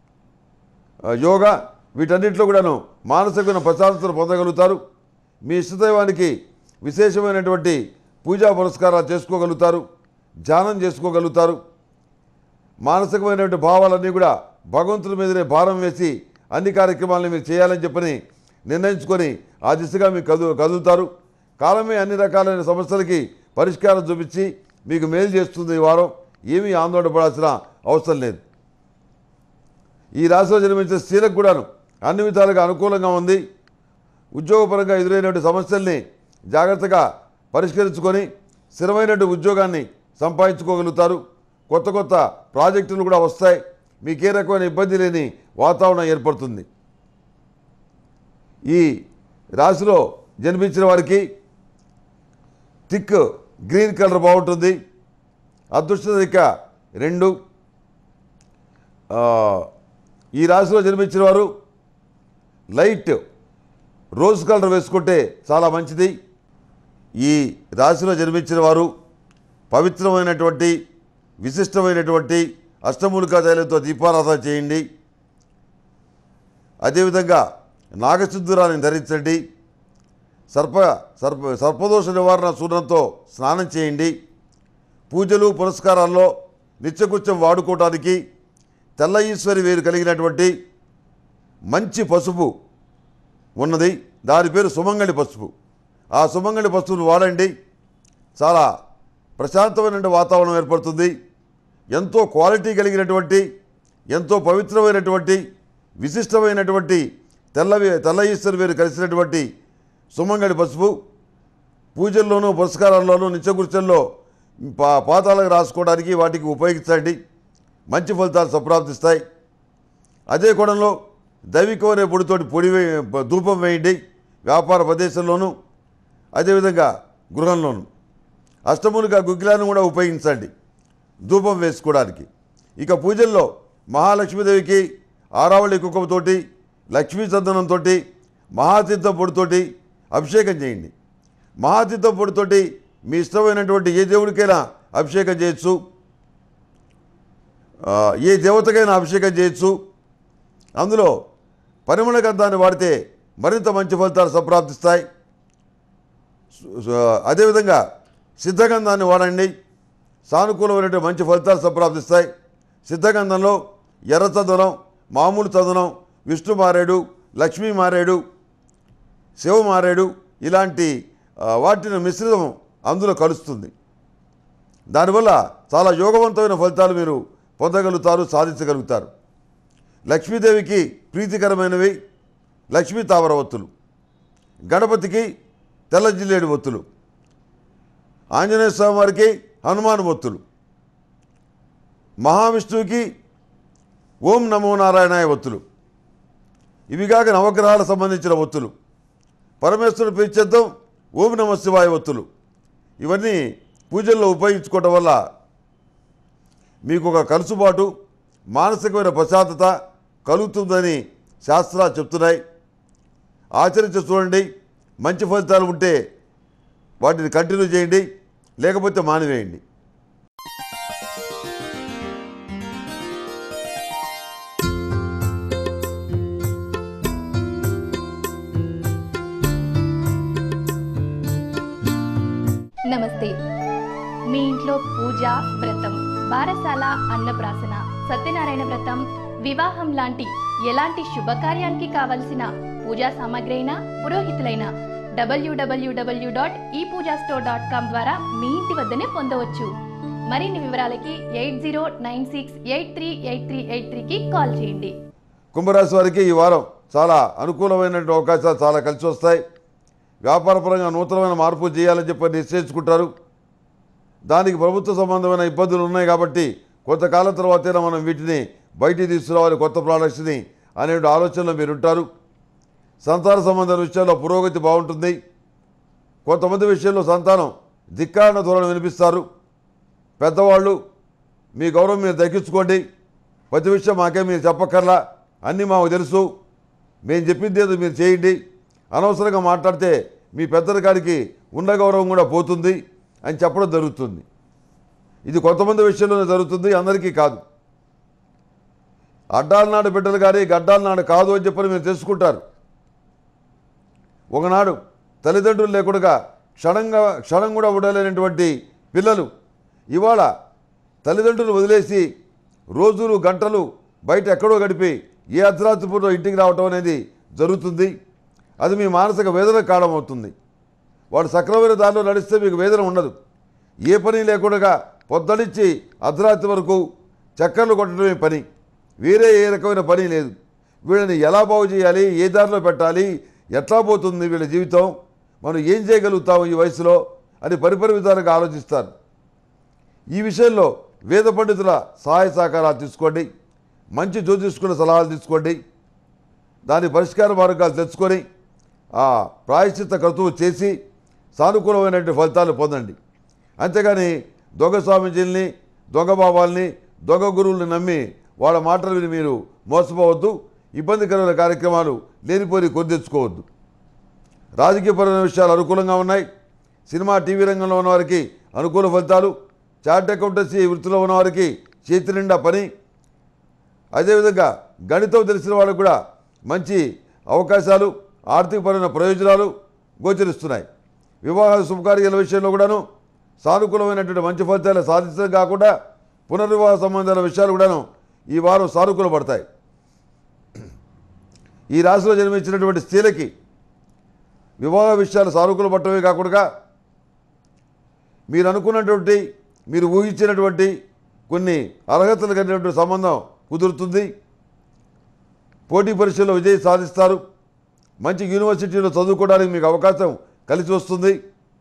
యోగా వీటన్నింటిలో కూడాను మానసికమైన ప్రశాంతతను పొందగలుగుతారు. మీ ఇష్టదైవానికి విశేషమైనటువంటి పూజా పురస్కారాలు చేసుకోగలుగుతారు, ధ్యానం చేసుకోగలుగుతారు. మానసికమైనటువంటి భావాలన్నీ కూడా భగవంతుడి మీదనే భారం వేసి అన్ని కార్యక్రమాలను మీరు చేయాలని చెప్పని నిర్ణయించుకొని ఆ దిశగా మీకు కదు కదులుతారు. కాలమే అన్ని రకాలైన సమస్యలకి పరిష్కారం చూపించి మీకు మేలు చేస్తుంది. ఈ వారం ఏమీ ఆందోళన పడాల్సిన అవసరం లేదు. ఈ రాశిలో జన్మించిన స్త్రీలకు కూడాను అన్ని విధాలుగా అనుకూలంగా ఉంది. ఉద్యోగపరంగా ఎదురైనటువంటి సమస్యల్ని జాగ్రత్తగా పరిష్కరించుకొని స్థిరమైనటువంటి ఉద్యోగాన్ని సంపాదించుకోగలుగుతారు. కొత్త కొత్త ప్రాజెక్టులు కూడా వస్తాయి. మీకు ఏ రకమైన ఇబ్బంది లేని వాతావరణం ఏర్పడుతుంది. ఈ రాశిలో జన్మించిన వారికి థిక్ గ్రీన్ కలర్ బాగుంటుంది. అదృష్ట దిక్క రెండు. ఈ రాశిలో జన్మించిన వారు లైట్ రోజ్ కలర్ వేసుకుంటే చాలా మంచిది. ఈ రాశిలో జన్మించిన వారు పవిత్రమైనటువంటి విశిష్టమైనటువంటి అష్టమూలికా తైలంతో దీపారాధన చేయండి. అదేవిధంగా నాగసింధూరాన్ని ధరించండి. సర్ప సర్ప సర్పదోష నివారణ చూర్ణంతో స్నానం చేయండి. పూజలు పురస్కారాల్లో నిత్యకృత్యం వాడుకోవడానికి తెల్ల ఈశ్వరి వేరు కలిగినటువంటి మంచి పసుపు ఉన్నది. దాని పేరు సుమంగళి పసుపు. ఆ సుమంగళి పసుపును వాడండి. చాలా ప్రశాంతమైన వాతావరణం ఏర్పడుతుంది. ఎంతో క్వాలిటీ కలిగినటువంటి, ఎంతో పవిత్రమైనటువంటి, విశిష్టమైనటువంటి తెల్లవి తెల్ల ఈశ్వరి వేరు కలిసినటువంటి సుమంగళి పసుపు పూజల్లోనూ పురస్కారాల్లోనూ నిత్యకృత్యంలో పా పాతాలకు రాసుకోవడానికి వాటికి ఉపయోగించండి. మంచి ఫలితాలు సంప్రాప్తిస్తాయి. అదే కోణంలో దైవికం అనే పొడితోటి పొడి వే ధూపం వేయండి. వ్యాపార ప్రదేశంలోనూ అదేవిధంగా గృహంలోనూ. అష్టములుగా గుగ్గిలాన్ని కూడా ఉపయోగించండి ధూపం వేసుకోవడానికి. ఇక పూజల్లో మహాలక్ష్మీదేవికి ఆరావళి కుంకుమతోటి, లక్ష్మీ చందనంతో, మహాతీర్థం పొడితోటి అభిషేకం చేయండి. మహాతీర్థం పొడితోటి మీ ఇష్టమైనటువంటి ఏ దేవుడికైనా అభిషేకం చేయొచ్చు, ఏ దేవతకైనా అభిషేకం చేయొచ్చు. అందులో పరిమళ గంధాన్ని వాడితే మరింత మంచి ఫలితాలు సంప్రాప్తిస్తాయి. అదేవిధంగా సిద్ధగంధాన్ని వాడండి. సానుకూలమైనటువంటి మంచి ఫలితాలు సంప్రాప్తిస్తాయి. సిద్ధగంధంలో ఎర్ర చందనం, మామూలు చందనం, విష్ణు మారేడు, లక్ష్మీ మారేడు, శివ మారేడు ఇలాంటి వాటిని మిశ్రితం అందులో కలుస్తుంది. దానివల్ల చాలా యోగవంతమైన ఫలితాలు మీరు పొందగలుగుతారు, సాధించగలుగుతారు. లక్ష్మీదేవికి ప్రీతికరమైనవి లక్ష్మీ తామర ఒత్తులు, గణపతికి తెల్ల జిల్లేడు ఒత్తులు, ఆంజనేయ స్వామి వారికి హనుమాన్ ఒత్తులు, మహావిష్ణువుకి ఓం నమో నారాయణాయ ఒత్తులు, ఇవిగాక నవగ్రహాలకు సంబంధించిన ఒత్తులు, పరమేశ్వరుడు ప్రీత్యర్థం ఓం నమ శివాయ ఒత్తులు. ఇవన్నీ పూజల్లో ఉపయోగించుకోవటం వల్ల మీకు ఒక కలుసుబాటు, మానసికమైన ప్రశాంతత కలుగుతుందని శాస్త్రాలు చెప్తున్నాయి. ఆచరించి చూడండి. మంచి ఫలితాలు ఉంటే వాటిని కంటిన్యూ చేయండి, లేకపోతే మానివేయండి. నమస్తే. మీ ఇంట్లో పూజ, వ్రతం, బారసాల, అన్నప్రాసన, సత్యనారాయణ వ్రతం, వివాహం లాంటి ఎలాంటి శుభకార్యానికి కావలసిన పూజా సామాగ్రి అయినా, పురోహితులైన డబ్ల్యూడబ్ల్యూడబ్ల్యూ dot e pooja store dot com ద్వారా మీ ఇంటి వద్దనే పొందవచ్చు. మరిన్ని వివరాలకి eight zero nine six eight three eight three eight త్రీకి కాల్ చేయండి. కుంభరాశి వారికి ఈ వారం చాలా అనుకూలమైనటువంటి అవకాశాలు చాలా కలిసి వస్తాయి. వ్యాపారపరంగా నూతనమైన మార్పు చేయాలని చెప్పి నిశ్చయించుకుంటారు. దానికి ప్రభుత్వ సంబంధమైన ఇబ్బందులు ఉన్నాయి కాబట్టి కొంతకాలం తర్వాతైనా మనం వీటిని బయటికి తీసుకురావాలి, కొత్త ప్రోడక్ట్స్ని అనే ఆలోచనలో మీరు ఉంటారు. సంతాన సంబంధమైన విషయాల్లో పురోగతి బాగుంటుంది. కొంతమంది విషయంలో సంతానం ధిక్కారణ ధోరణి వినిపిస్తారు. పెద్దవాళ్ళు మీ గౌరవం మీరు దక్కించుకోండి. ప్రతి విషయం మాకే మీరు చెప్పక్కర్లా, అన్నీ మాకు తెలుసు, మేము చెప్పింది ఏదో మీరు చేయండి, అనవసరంగా మాట్లాడితే మీ పెద్దరికానికి ఉన్న గౌరవం కూడా పోతుంది అని చెప్పడం జరుగుతుంది. ఇది కొంతమంది విషయంలోనే జరుగుతుంది, అందరికీ కాదు. అడ్డాల నాడు బిడ్డలు కానీ గడ్డాల నాడు కాదు అని చెప్పని మీరు తెలుసుకుంటారు. ఒకనాడు తల్లిదండ్రులు లేకుండా క్షణంగా క్షణం కూడా ఉండలేనటువంటి పిల్లలు ఇవాళ తల్లిదండ్రులు వదిలేసి రోజులు గంటలు బయట ఎక్కడో గడిపి ఏ అర్ధరాత్రి పూట ఇంటికి రావటం అనేది జరుగుతుంది. అది మీ మానసిక వేదన కారణమవుతుంది. వాడు సక్రమైన దారిలో నడిస్తే మీకు వేదన ఉండదు. ఏ పని లేకుండా పొద్దునిచ్చి అర్ధరాత్రి వరకు చక్కర్లు కొట్టడమే పని, వేరే ఏ రకమైన పని లేదు. వీళ్ళని ఎలా బాగు చేయాలి, ఏ దారిలో పెట్టాలి, ఎట్లా పోతుంది వీళ్ళ జీవితం, మనం ఏం చేయగలుగుతాము ఈ వయసులో అని పరిపరి విధాలుగా ఆలోచిస్తారు. ఈ విషయంలో వేద పండితుల సహాయ సహకారాలు తీసుకోండి. మంచి జ్యోతిష్కుల సలహాలు తీసుకోండి. దాని పరిష్కార మార్గాలు తెచ్చుకొని ఆ ప్రాయశ్చిత్త క్రతువు చేసి సానుకూలమైనటువంటి ఫలితాలు పొందండి. అంతేగాని దొంగ స్వామీజీల్ని, దొంగ బాబాల్ని, దొంగ గురువుల్ని నమ్మి వాళ్ళ మాటలు విని మీరు మోసపోవద్దు. ఇబ్బందికరమైన కార్యక్రమాలు లేనిపోని కొని తెచ్చుకోవద్దు. రాజకీయపరమైన విషయాలు అనుకూలంగా ఉన్నాయి. సినిమా టీవీ రంగంలో ఉన్నవారికి అనుకూల ఫలితాలు, చార్ట్ అకౌంటెన్సీ వృత్తిలో ఉన్నవారికి చేతి నిండా పని, అదేవిధంగా గణితం తెలిసిన వాళ్ళకు కూడా మంచి అవకాశాలు, ఆర్థికపరమైన ప్రయోజనాలు గోచరిస్తున్నాయి. వివాహ శుభకార్యాల విషయంలో కూడాను సానుకూలమైనటువంటి మంచి ఫలితాలు సాధించడం కాకుండా పునర్వివాహ సంబంధాల విషయాలు కూడాను ఈ వారం సానుకూల పడతాయి. ఈ రాశిలో జన్మించినటువంటి స్త్రీలకి వివాహ విషయాలు సానుకూల పడటమే కాకుండా మీరు అనుకున్నటువంటి మీరు ఊహించినటువంటి కొన్ని అర్హతలు కలిగినటువంటి సంబంధం కుదురుతుంది. పోటీ పరీక్షల్లో విజయం సాధిస్తారు. మంచి యూనివర్సిటీలో చదువుకోవడానికి మీకు అవకాశం కలిసి వస్తుంది.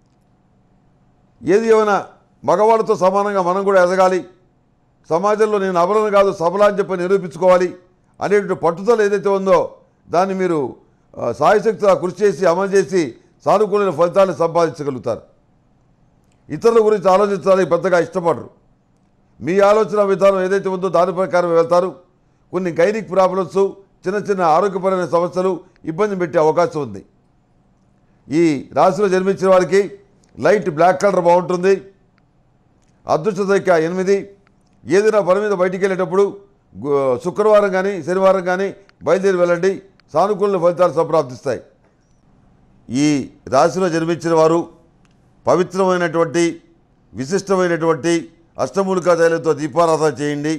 ఏది ఏమైనా మగవాళ్ళతో సమానంగా మనం కూడా ఎదగాలి, సమాజంలో నేను అబలను కాదు సబల అని చెప్పి నిరూపించుకోవాలి అనేటువంటి పట్టుదల ఏదైతే ఉందో దాన్ని మీరు సాయశక్తిగా కృషి చేసి అమలు చేసి సానుకూలమైన ఫలితాలను సంపాదించగలుగుతారు. ఇతరుల గురించి ఆలోచించడానికి పెద్దగా ఇష్టపడరు. మీ ఆలోచన విధానం ఏదైతే ఉందో దాని ప్రకారం వెళ్తారు. కొన్ని గైనిక్ ప్రాబ్లమ్స్, చిన్న చిన్న ఆరోగ్యపరమైన సమస్యలు ఇబ్బంది పెట్టే అవకాశం ఉంది. ఈ రాశిలో జన్మించిన వారికి లైట్ బ్లాక్ కలర్ బాగుంటుంది. అదృష్ట సంఖ్య ఎనిమిది. ఏదైనా పని మీద బయటికి వెళ్ళేటప్పుడు శుక్రవారం కానీ శనివారం కానీ బయలుదేరి వెళ్ళండి, సానుకూల ఫలితాలు సంప్రాప్తిస్తాయి. ఈ రాశిలో జన్మించిన వారు పవిత్రమైనటువంటి విశిష్టమైనటువంటి అష్టమూలికా తైలంతో దీపారాధన చేయండి.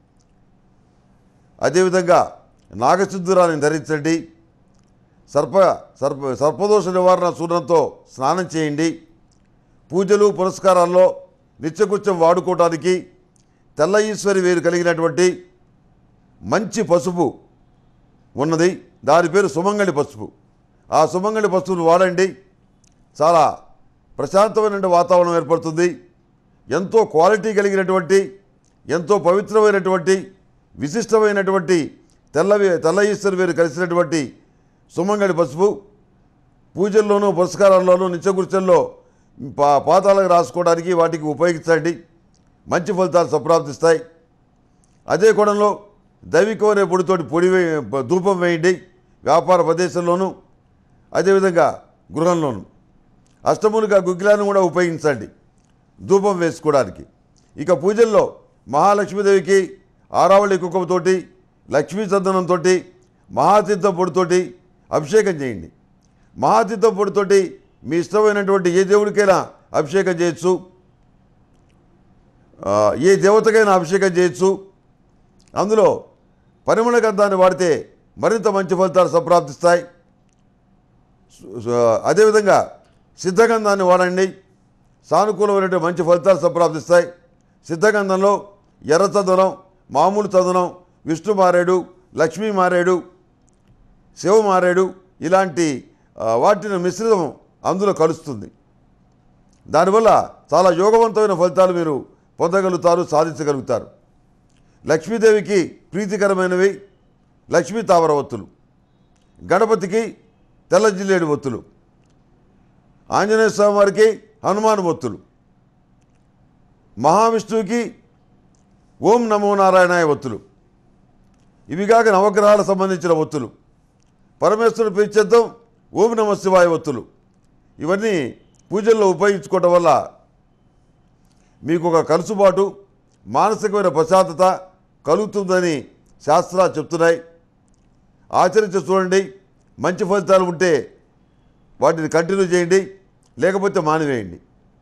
అదేవిధంగా నాగసింధూరాన్ని ధరించండి. సర్ప సర్ప సర్పదోష నివారణ చూర్ణంతో స్నానం చేయండి. పూజలు పురస్కారాల్లో నిత్యకృత్యం వాడుకోవడానికి తెల్ల ఈశ్వరి వేరు కలిగినటువంటి మంచి పసుపు ఉన్నది, దాని పేరు సుమంగళి పసుపు. ఆ సుమంగళి పసుపును వాడండి. చాలా ప్రశాంతమైన వాతావరణం ఏర్పడుతుంది. ఎంతో క్వాలిటీ కలిగినటువంటి ఎంతో పవిత్రమైనటువంటి విశిష్టమైనటువంటి తెల్లవి తెల్ల ఈశ్వరి వేరు కలిసినటువంటి సుమంగళి పసుపు పూజల్లోనూ పురస్కారాల్లోనూ నిత్యకృత్యంలో పా పాతాలకు రాసుకోవడానికి వాటికి ఉపయోగించండి. మంచి ఫలితాలు సంప్రాప్తిస్తాయి. అదే కోణంలో దైవికమైన పొడితోటి పొడి వే ధూపం వేయండి. వ్యాపార ప్రదేశంలోనూ అదేవిధంగా గృహంలోనూ అష్టమూలిక గుగ్గిలాన్ని కూడా ఉపయోగించండి ధూపం వేసుకోవడానికి. ఇక పూజల్లో మహాలక్ష్మీదేవికి ఆరావళి కుంకుమతోటి లక్ష్మీ చందనంతో మహాతీర్థం పొడితోటి అభిషేకం చేయండి. మహాతీర్థం పొడితోటి మీ ఇష్టమైనటువంటి ఏ దేవుడికైనా అభిషేకం చేయొచ్చు, ఏ దేవతకైనా అభిషేకం చేయొచ్చు. అందులో పరిమళ గంధాన్ని వాడితే మరింత మంచి ఫలితాలు సంప్రాప్తిస్తాయి. అదేవిధంగా సిద్ధగంధాన్ని వాడండి, సానుకూలమైనటువంటి మంచి ఫలితాలు సంప్రాప్తిస్తాయి. సిద్ధగంధంలో ఎర్ర చందనం, మామూలు చందనం, విష్ణు మారేడు, లక్ష్మీ మారేడు, శివ మారేడు ఇలాంటి వాటిని మిశ్రితం అందులో కలుస్తుంది. దానివల్ల చాలా యోగవంతమైన ఫలితాలు మీరు పొందగలుగుతారు, సాధించగలుగుతారు. లక్ష్మీదేవికి ప్రీతికరమైనవి లక్ష్మీ తామర ఒత్తులు, గణపతికి తెల్ల జిల్లేడు ఒత్తులు, ఆంజనేయ స్వామి వారికి హనుమాన్ ఒత్తులు, మహావిష్ణువుకి ఓం నమో నారాయణాయ ఒత్తులు, ఇవి కాక నవగ్రహాలకు సంబంధించిన ఒత్తులు, పరమేశ్వరుడు ప్రీత్యర్థం ఓం నమ శివాయ ఒత్తులు, ఇవన్నీ పూజల్లో ఉపయోగించుకోవడం వల్ల మీకు ఒక కలుసుబాటు మానసికమైన ప్రశాంతత కలుగుతుందని శాస్త్రాలు చెప్తున్నాయి. ఆచరించి చూడండి. మంచి ఫలితాలు ఉంటే వాటిని కంటిన్యూ చేయండి, లేకపోతే మానివేయండి.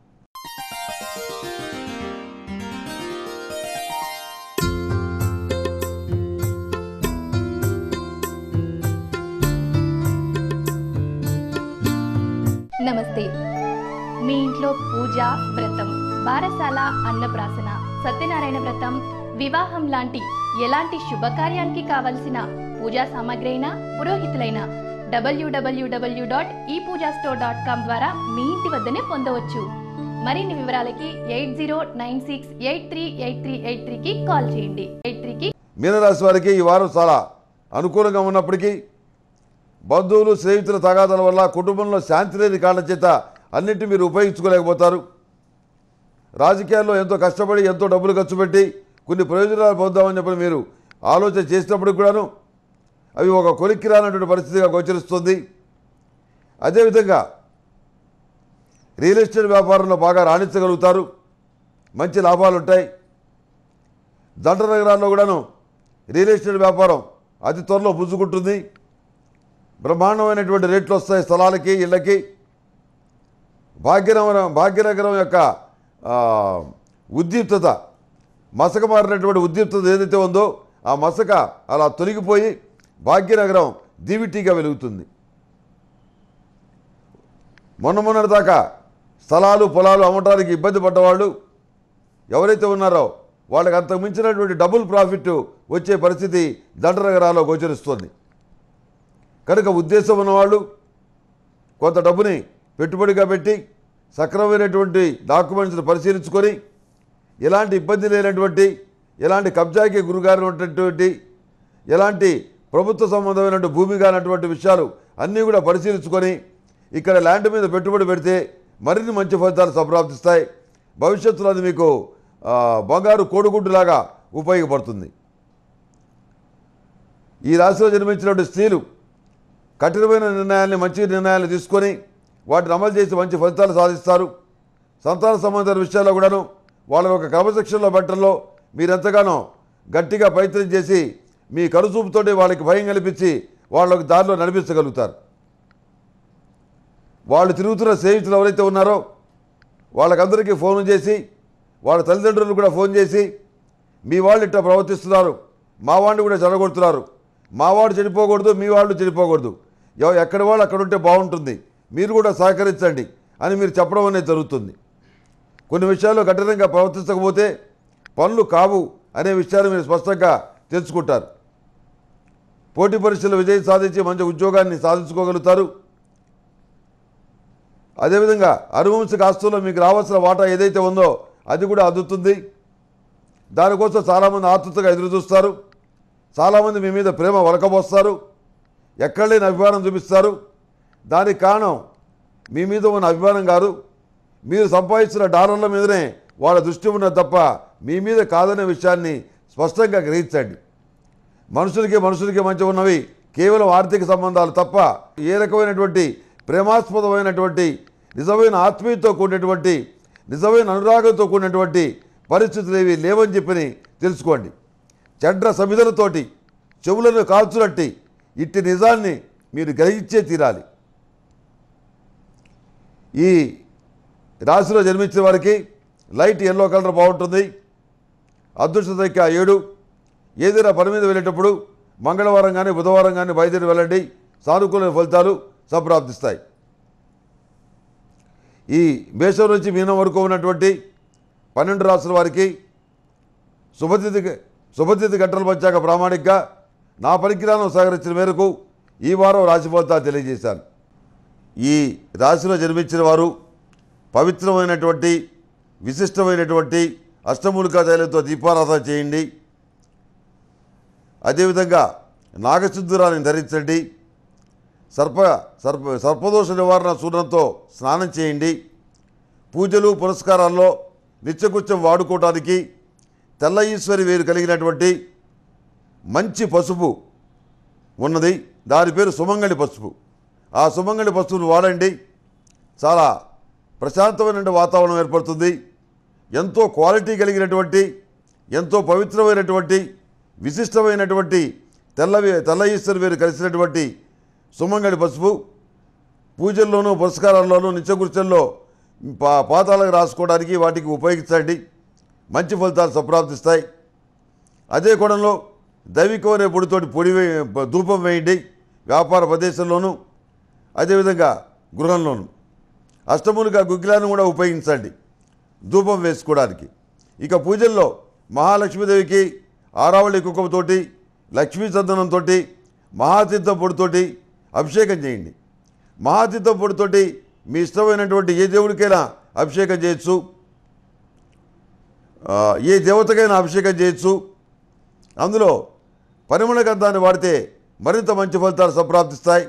నమస్తే. మీ ఇంట్లో పూజ, వ్రతం, బారసాల, అన్నప్రాసన, సత్యనారాయణ వ్రతం, వివాహం లాంటి ఎలాంటి శుభకార్యానికి కావలసిన పూజా సామాగ్రి అయినా పురోహితులైన డబ్ల్యూడబ్ల్యూడబ్ల్యూ dot e pooja store dot com ద్వారా మీ ఇంటి వద్దనే పొందవచ్చు. మరిన్ని వివరాలకి eight zero nine six eight three eight three eight త్రీకి కాల్ చేయండి. ఎయిట్ త్రీకి మీనరాశి వారికి ఈ వారం చాలా అనుకూలంగా ఉన్నప్పటికీ బంధువులు స్నేహితుల తగాదాల వల్ల కుటుంబంలో శాంతి లేని కారణం చేత అన్నింటినీ మీరు ఉపయోగించుకోలేకపోతారు. రాజకీయాల్లో ఎంతో కష్టపడి ఎంతో డబ్బులు ఖర్చు పెట్టి కొన్ని ప్రయోజనాలు పొందామని చెప్పి మీరు ఆలోచన చేసినప్పుడు కూడాను అవి ఒక కొలిక్కి రానటువంటి పరిస్థితిగా గోచరిస్తుంది. అదేవిధంగా రియల్ ఎస్టేట్ వ్యాపారంలో బాగా రాణించగలుగుతారు, మంచి లాభాలు ఉంటాయి. దండ నగరాల్లో కూడాను రియల్ ఎస్టేట్ వ్యాపారం అతి త్వరలో పుంజుకుంటుంది. బ్రహ్మాండమైనటువంటి రేట్లు వస్తాయి స్థలాలకి, ఇళ్ళకి. భాగ్యనగరం భాగ్యనగరం యొక్క ఉద్దీప్తత, మసక మారినటువంటి ఉద్దీప్తత ఏదైతే ఉందో ఆ మసక అలా తొలగిపోయి భాగ్యనగరం దివిటీగా వెలుగుతుంది. మొన్న మొన్నటి దాకా స్థలాలు పొలాలు అమ్మటానికి ఇబ్బంది పడ్డవాళ్ళు ఎవరైతే ఉన్నారో వాళ్ళకి అంతకు మించినటువంటి డబుల్ ప్రాఫిట్ వచ్చే పరిస్థితి దండనగరాల్లో గోచరిస్తుంది. కనుక ఉద్దేశం ఉన్నవాళ్ళు కొంత డబ్బుని పెట్టుబడిగా పెట్టి సక్రమమైనటువంటి డాక్యుమెంట్స్ని పరిశీలించుకొని ఎలాంటి ఇబ్బంది లేనటువంటి, ఎలాంటి కబ్జాకి గురిగారినటువంటి, ఎలాంటి ప్రభుత్వ సంబంధమైనటువంటి భూమి కానటువంటి విషయాలు అన్నీ కూడా పరిశీలించుకొని ఇక్కడ ల్యాండ్ మీద పెట్టుబడి పెడితే మరిన్ని మంచి ఫలితాలు సంప్రాప్తిస్తాయి. భవిష్యత్తులో అది మీకు బంగారు కోడిగుడ్డులాగా ఉపయోగపడుతుంది. ఈ రాశిలో జన్మించినటువంటి స్త్రీలు కఠినమైన నిర్ణయాల్ని, మంచి నిర్ణయాలను తీసుకొని వాటిని అమలు చేసి మంచి ఫలితాలు సాధిస్తారు. సంతాన సంబంధిత విషయాల్లో కూడాను వాళ్ళ ఒక క్రమశిక్షణలో పెట్టడంలో మీరు ఎంతగానో గట్టిగా ప్రయత్నం చేసి మీ కరుచూపుతోటి వాళ్ళకి భయం కల్పించి వాళ్ళకి దారిలో నడిపించగలుగుతారు. వాళ్ళు తిరుగుతున్న స్నేహితులు ఎవరైతే ఉన్నారో వాళ్ళకందరికీ ఫోన్ చేసి, వాళ్ళ తల్లిదండ్రులు కూడా ఫోన్ చేసి, మీ వాళ్ళు ఇట్లా ప్రవర్తిస్తున్నారు, మా వాడిని కూడా చెడగొడుతున్నారు, మా వాడు చెడిపోకూడదు, మీ వాళ్ళు చెడిపోకూడదు, ఎక్కడి వాళ్ళు అక్కడ ఉంటే బాగుంటుంది, మీరు కూడా సహకరించండి అని మీరు చెప్పడం అనేది జరుగుతుంది. కొన్ని విషయాల్లో కఠినంగా ప్రవర్తించకపోతే పనులు కావు అనే విషయాన్ని మీరు స్పష్టంగా తెలుసుకుంటారు. పోటీ పరీక్షల్లో విజయం సాధించి మంచి ఉద్యోగాన్ని సాధించుకోగలుగుతారు. అదేవిధంగా అనువంశిక ఆస్తుల్లో మీకు రావాల్సిన వాటా ఏదైతే ఉందో అది కూడా అందుతుంది. దానికోసం చాలామంది ఆతృతగా ఎదురు చూస్తారు. చాలామంది మీ మీద ప్రేమ వలకబోస్తారు, ఎక్కడ లేని అభిమానం చూపిస్తారు. దానికి కారణం మీ మీద ఉన్న అభిమానం కాదు, మీరు సంపాదించిన డాలర్ల మీదనే వాళ్ళ దృష్టి ఉన్నది తప్ప మీ మీద కాదనే విషయాన్ని స్పష్టంగా గ్రహించండి. మనుషులకి మనుషులకి మధ్య ఉన్నవి కేవలం ఆర్థిక సంబంధాలు తప్ప ఏ రకమైనటువంటి ప్రేమాస్పదమైనటువంటి, నిజమైన ఆత్మీయతతో కూడినటువంటి, నిజమైన అనురాగంతో కూడినటువంటి పరిస్థితులు ఏవి లేవని చెప్పని తెలుసుకోండి. చెడ్ర సమిధలతోటి చెవులను కాల్చునట్టి ఇట్టి నిజాన్ని మీరు గ్రహించే తీరాలి. ఈ రాశిలో జన్మించిన వారికి లైట్ ఎల్లో కలర్ బాగుంటుంది. అదృష్ట సంఖ్య ఏడు. ఏదైనా పని మీద వెళ్ళేటప్పుడు మంగళవారం కానీ బుధవారం కానీ బయలుదేరి వెళ్ళండి, సానుకూల ఫలితాలు సంప్రాప్తిస్తాయి. ఈ మేషం నుంచి మీనం వరకు ఉన్నటువంటి పన్నెండు రాసుల వారికి శుభతిథి శుభతిథి గంటలు వచ్చాక ప్రామాణికంగా నా పరిజ్ఞానం సహకరించిన మేరకు ఈ వారం రాశి ఫలితాలు తెలియజేశాను. ఈ రాశిలో జన్మించిన వారు పవిత్రమైనటువంటి, విశిష్టమైనటువంటి అష్టమూలికా తైలంతో దీపారాధన చేయండి. అదేవిధంగా నాగసింధూరాన్ని ధరించండి. సర్ప సర్ప సర్పదోష నివారణ చూర్ణంతో స్నానం చేయండి. పూజలు పురస్కారాల్లో నిత్యకృత్యం వాడుకోవడానికి తెల్ల ఈశ్వరి వేరు కలిగినటువంటి మంచి పసుపు ఉన్నది, దాని పేరు సుమంగళి పసుపు. ఆ సుమంగళి పసుపును వాడండి. చాలా ప్రశాంతమైన వాతావరణం ఏర్పడుతుంది. ఎంతో క్వాలిటీ కలిగినటువంటి, ఎంతో పవిత్రమైనటువంటి, విశిష్టమైనటువంటి తెల్లవి తెల్ల ఈశ్వరి వేరు కలిసినటువంటి సుమంగళి పసుపు పూజల్లోనూ పురస్కారాల్లోనూ నిత్యకృత్యంలో పా పాతాలకు రాసుకోవడానికి వాటికి ఉపయోగించండి. మంచి ఫలితాలు సంప్రాప్తిస్తాయి. అదే కోణంలో దైవికమైన పొడితోటి పొడి వే ధూపం వేయండి, వ్యాపార ప్రదేశంలోనూ అదేవిధంగా గృహంలోనూ. అష్టమూలిక గుగ్గిలాన్ని కూడా ఉపయోగించండి ధూపం వేసుకోవడానికి. ఇక పూజల్లో మహాలక్ష్మీదేవికి ఆరావళి కుంకుమతోటి, లక్ష్మీ చందనంతో, మహాతీర్థం పొడితోటి అభిషేకం చేయండి. మహాతీర్థం పొడితోటి మీ ఇష్టమైనటువంటి ఏ దేవుడికైనా అభిషేకం చేయొచ్చు, ఏ దేవతకైనా అభిషేకం చేయొచ్చు. అందులో పరిమళ గంధాన్ని వాడితే మరింత మంచి ఫలితాలు సంప్రాప్తిస్తాయి.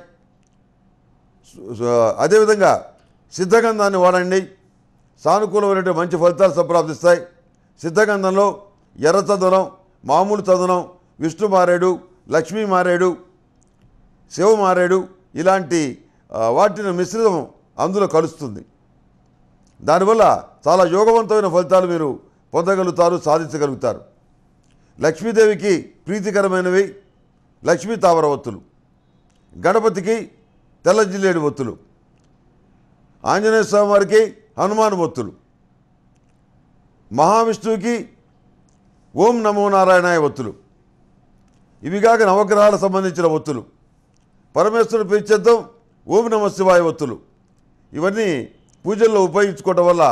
అదేవిధంగా సిద్ధగంధాన్ని వాడండి, సానుకూలమైనటువంటి మంచి ఫలితాలు సంప్రాప్తిస్తాయి. సిద్ధగంధంలో ఎర్ర చందనం, మామూలు చందనం, విష్ణు మారేడు, లక్ష్మీ మారేడు, శివ మారేడు ఇలాంటి వాటిని మిశ్రితం అందులో కలుస్తుంది. దానివల్ల చాలా యోగవంతమైన ఫలితాలు మీరు పొందగలుగుతారు, సాధించగలుగుతారు. లక్ష్మీదేవికి ప్రీతికరమైనవి లక్ష్మీ తామర ఒత్తులు, గణపతికి తెల్ల జిల్లేడు ఒత్తులు, ఆంజనేయ స్వామి వారికి హనుమాన్ ఒత్తులు, మహావిష్ణువుకి ఓం నమో నారాయణాయ ఒత్తులు, ఇవి కాక నవగ్రహాలకు సంబంధించిన ఒత్తులు, పరమేశ్వరుడు ప్రీత్యర్థం ఓం నమ శివాయ ఒత్తులు, ఇవన్నీ పూజల్లో ఉపయోగించుకోవడం వల్ల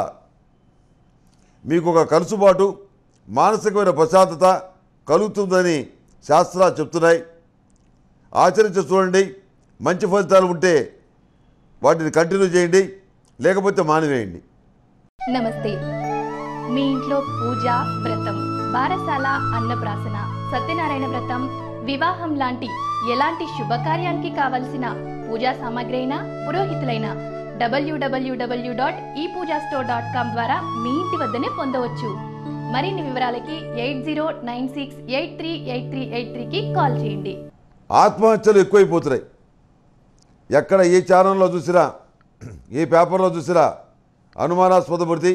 మీకు ఒక కలుసుబాటు, మానసికమైన ప్రశాంతత కలుగుతుందని శాస్త్రాలు చెప్తున్నాయి. ఆచరించి చూడండి. మంచి ఫలితాలు ఉంటే వాటిని కంటిన్యూ చేయండి, లేకపోతే మానివేయండి. నమస్తే. మీ ఇంట్లో పూజ, వ్రతం, బారసాల, అన్నప్రాసన, సత్యనారాయణ వ్రతం, వివాహం లాంటి ఎలాంటి శుభకార్యానికి కావలసిన పూజా సామాగ్రి అయినా, పురోహితులైన డబ్ల్యూడబ్ల్యూడబ్ల్యూ dot e pooja store dot com ద్వారా మీ ఇంటి వద్దనే పొందవచ్చు. మరిన్ని వివరాలకి eight zero nine six eight three eight three eight త్రీకి కాల్ చేయండి. ఆత్మహత్యలు ఎక్కువైపోతున్నాయి. ఎక్కడ ఏ ఛానల్లో చూసినా, ఏ పేపర్లో చూసినా అనుమానాస్పద మృతి,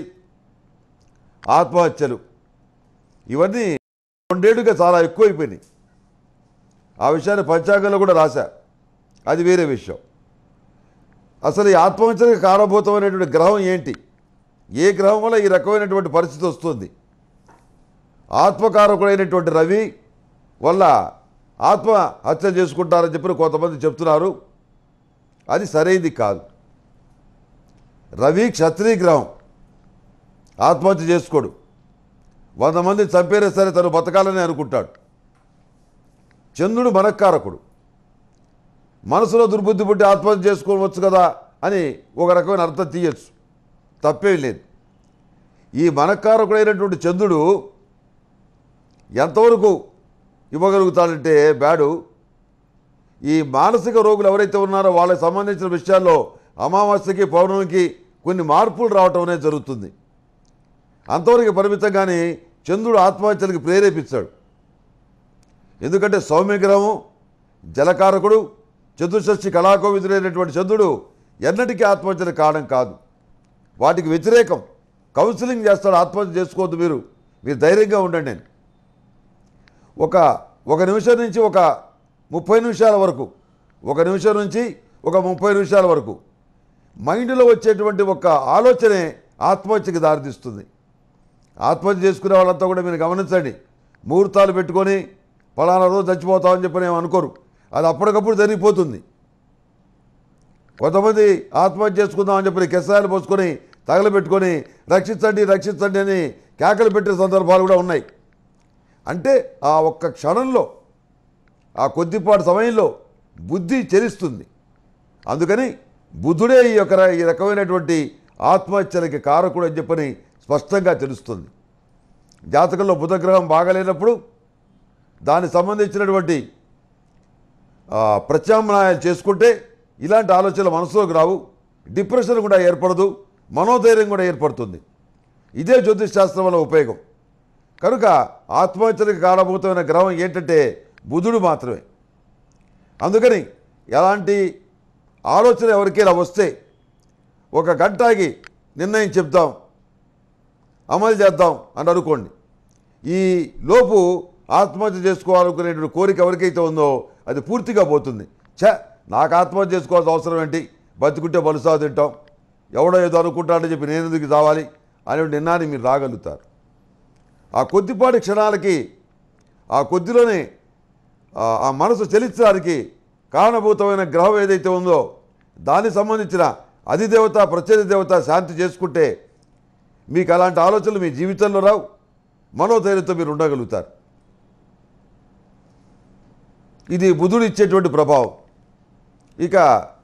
ఆత్మహత్యలు, ఇవన్నీ రెండేళ్లుగా చాలా ఎక్కువైపోయినాయి. ఆ విషయాన్ని పంచాంగంలో కూడా రాశా, అది వేరే విషయం. అసలు ఈ ఆత్మహత్యలకు కారణభూతమైనటువంటి గ్రహం ఏంటి, ఏ గ్రహం వల్ల ఈ రకమైనటువంటి పరిస్థితి వస్తుంది? ఆత్మకారకుడైనటువంటి రవి వల్ల ఆత్మహత్య చేసుకుంటారని చెప్పి కొంతమంది చెప్తున్నారు. అది సరైనది కాదు. రవి క్షత్రియ గ్రహం, ఆత్మహత్య చేసుకోడు. వంద మంది చంపేరే సరే తను బతకాలని అనుకుంటాడు. చంద్రుడు మనఃకారకుడు. మనసులో దుర్బుద్ధి పుట్టి ఆత్మహత్య చేసుకోవచ్చు కదా అని ఒక రకమైన అర్థం తీయచ్చు, తప్పేం లేదు. ఈ మనఃకారకుడైనటువంటి చంద్రుడు ఎంతవరకు ఇవ్వగలుగుతాడంటే బ్యాడు, ఈ మానసిక రోగులు ఎవరైతే ఉన్నారో వాళ్ళకి సంబంధించిన విషయాల్లో అమావాస్యకి పౌర్ణమికి కొన్ని మార్పులు రావటం అనేది జరుగుతుంది. అంతవరకు పరిమితంగానే చంద్రుడు ఆత్మహత్యలకు ప్రేరేపించాడు. ఎందుకంటే సౌమ్యగ్రహము, జలకారకుడు, చతుషష్ఠి కళాకోవిదుడైనటువంటి చంద్రుడు ఎన్నటికీ ఆత్మహత్యలకు కారణం కాదు. వాటికి వ్యతిరేకం. కౌన్సిలింగ్ చేస్తాడు, ఆత్మహత్య చేసుకోవద్దు, మీరు మీరు ధైర్యంగా ఉండండి నేను. ఒక ఒక నిమిషం నుంచి ఒక ముప్పై నిమిషాల వరకు ఒక నిమిషం నుంచి ఒక ముప్పై నిమిషాల వరకు మైండ్లో వచ్చేటువంటి ఒక ఆలోచనే ఆత్మహత్యకి దారితీస్తుంది. ఆత్మహత్య చేసుకునే వాళ్ళంతా కూడా మీరు గమనించండి. ముహూర్తాలు పెట్టుకొని పలానా రోజు చచ్చిపోతామని చెప్పని ఏమో అనుకోరు, అది అప్పటికప్పుడు జరిగిపోతుంది. కొంతమంది ఆత్మహత్య చేసుకుందామని చెప్పి కెసాయాలు పోసుకొని తగలబెట్టుకొని రక్షించండి రక్షించండి అని కేకలు పెట్టే సందర్భాలు కూడా ఉన్నాయి. అంటే ఆ ఒక్క క్షణంలో, ఆ కొద్దిపాటి సమయంలో బుద్ధి చెలిస్తుంది. అందుకని బుద్ధుడే ఈ యొక్క ఈ రకమైనటువంటి ఆత్మహత్యలకి కారకుడు అని చెప్పని స్పష్టంగా తెలుస్తుంది. జాతకంలో బుధగ్రహం బాగలేనప్పుడు దానికి సంబంధించినటువంటి ప్రత్యామ్నాయాలు చేసుకుంటే ఇలాంటి ఆలోచనలు మనసులోకి రావు, డిప్రెషన్ కూడా ఏర్పడదు, మనోధైర్యం కూడా ఏర్పడుతుంది. ఇదే జ్యోతిష్ శాస్త్రం వల్ల ఉపయోగం. కనుక ఆత్మహత్యలకు కారణభూతమైన గ్రహం ఏంటంటే బుధుడు మాత్రమే. అందుకని ఎలాంటి ఆలోచన ఎవరికైనా వస్తే ఒక గంటకి నిర్ణయం చెప్తాం, అమలు చేద్దాం అని అనుకోండి. ఈ లోపు ఆత్మహత్య చేసుకోవాలనుకునేటువంటి కోరిక ఎవరికైతే ఉందో అది పూర్తిగా పోతుంది. ఛ, నాకు ఆత్మహత్య చేసుకోవాల్సిన అవసరం ఏంటి, బతుకుంటే బలుసా తింటాం, ఎవడో ఏదో అనుకుంటాడని చెప్పి నేను ఎందుకు కావాలి అనే నిర్ణయాన్ని మీరు రాగలుగుతారు. ఆ కొద్దిపాటి క్షణాలకి, ఆ కొద్దిలోనే ఆ మనసు చలించడానికి కారణభూతమైన గ్రహం ఏదైతే ఉందో దానికి సంబంధించిన అధిదేవత ప్రత్యేక దేవత శాంతి చేసుకుంటే మీకు అలాంటి ఆలోచనలు మీ జీవితంలో రావు, మనోధైర్యంతో మీరు ఉండగలుగుతారు. ఇది బుధుడు ఇచ్చేటువంటి ప్రభావం. ఇక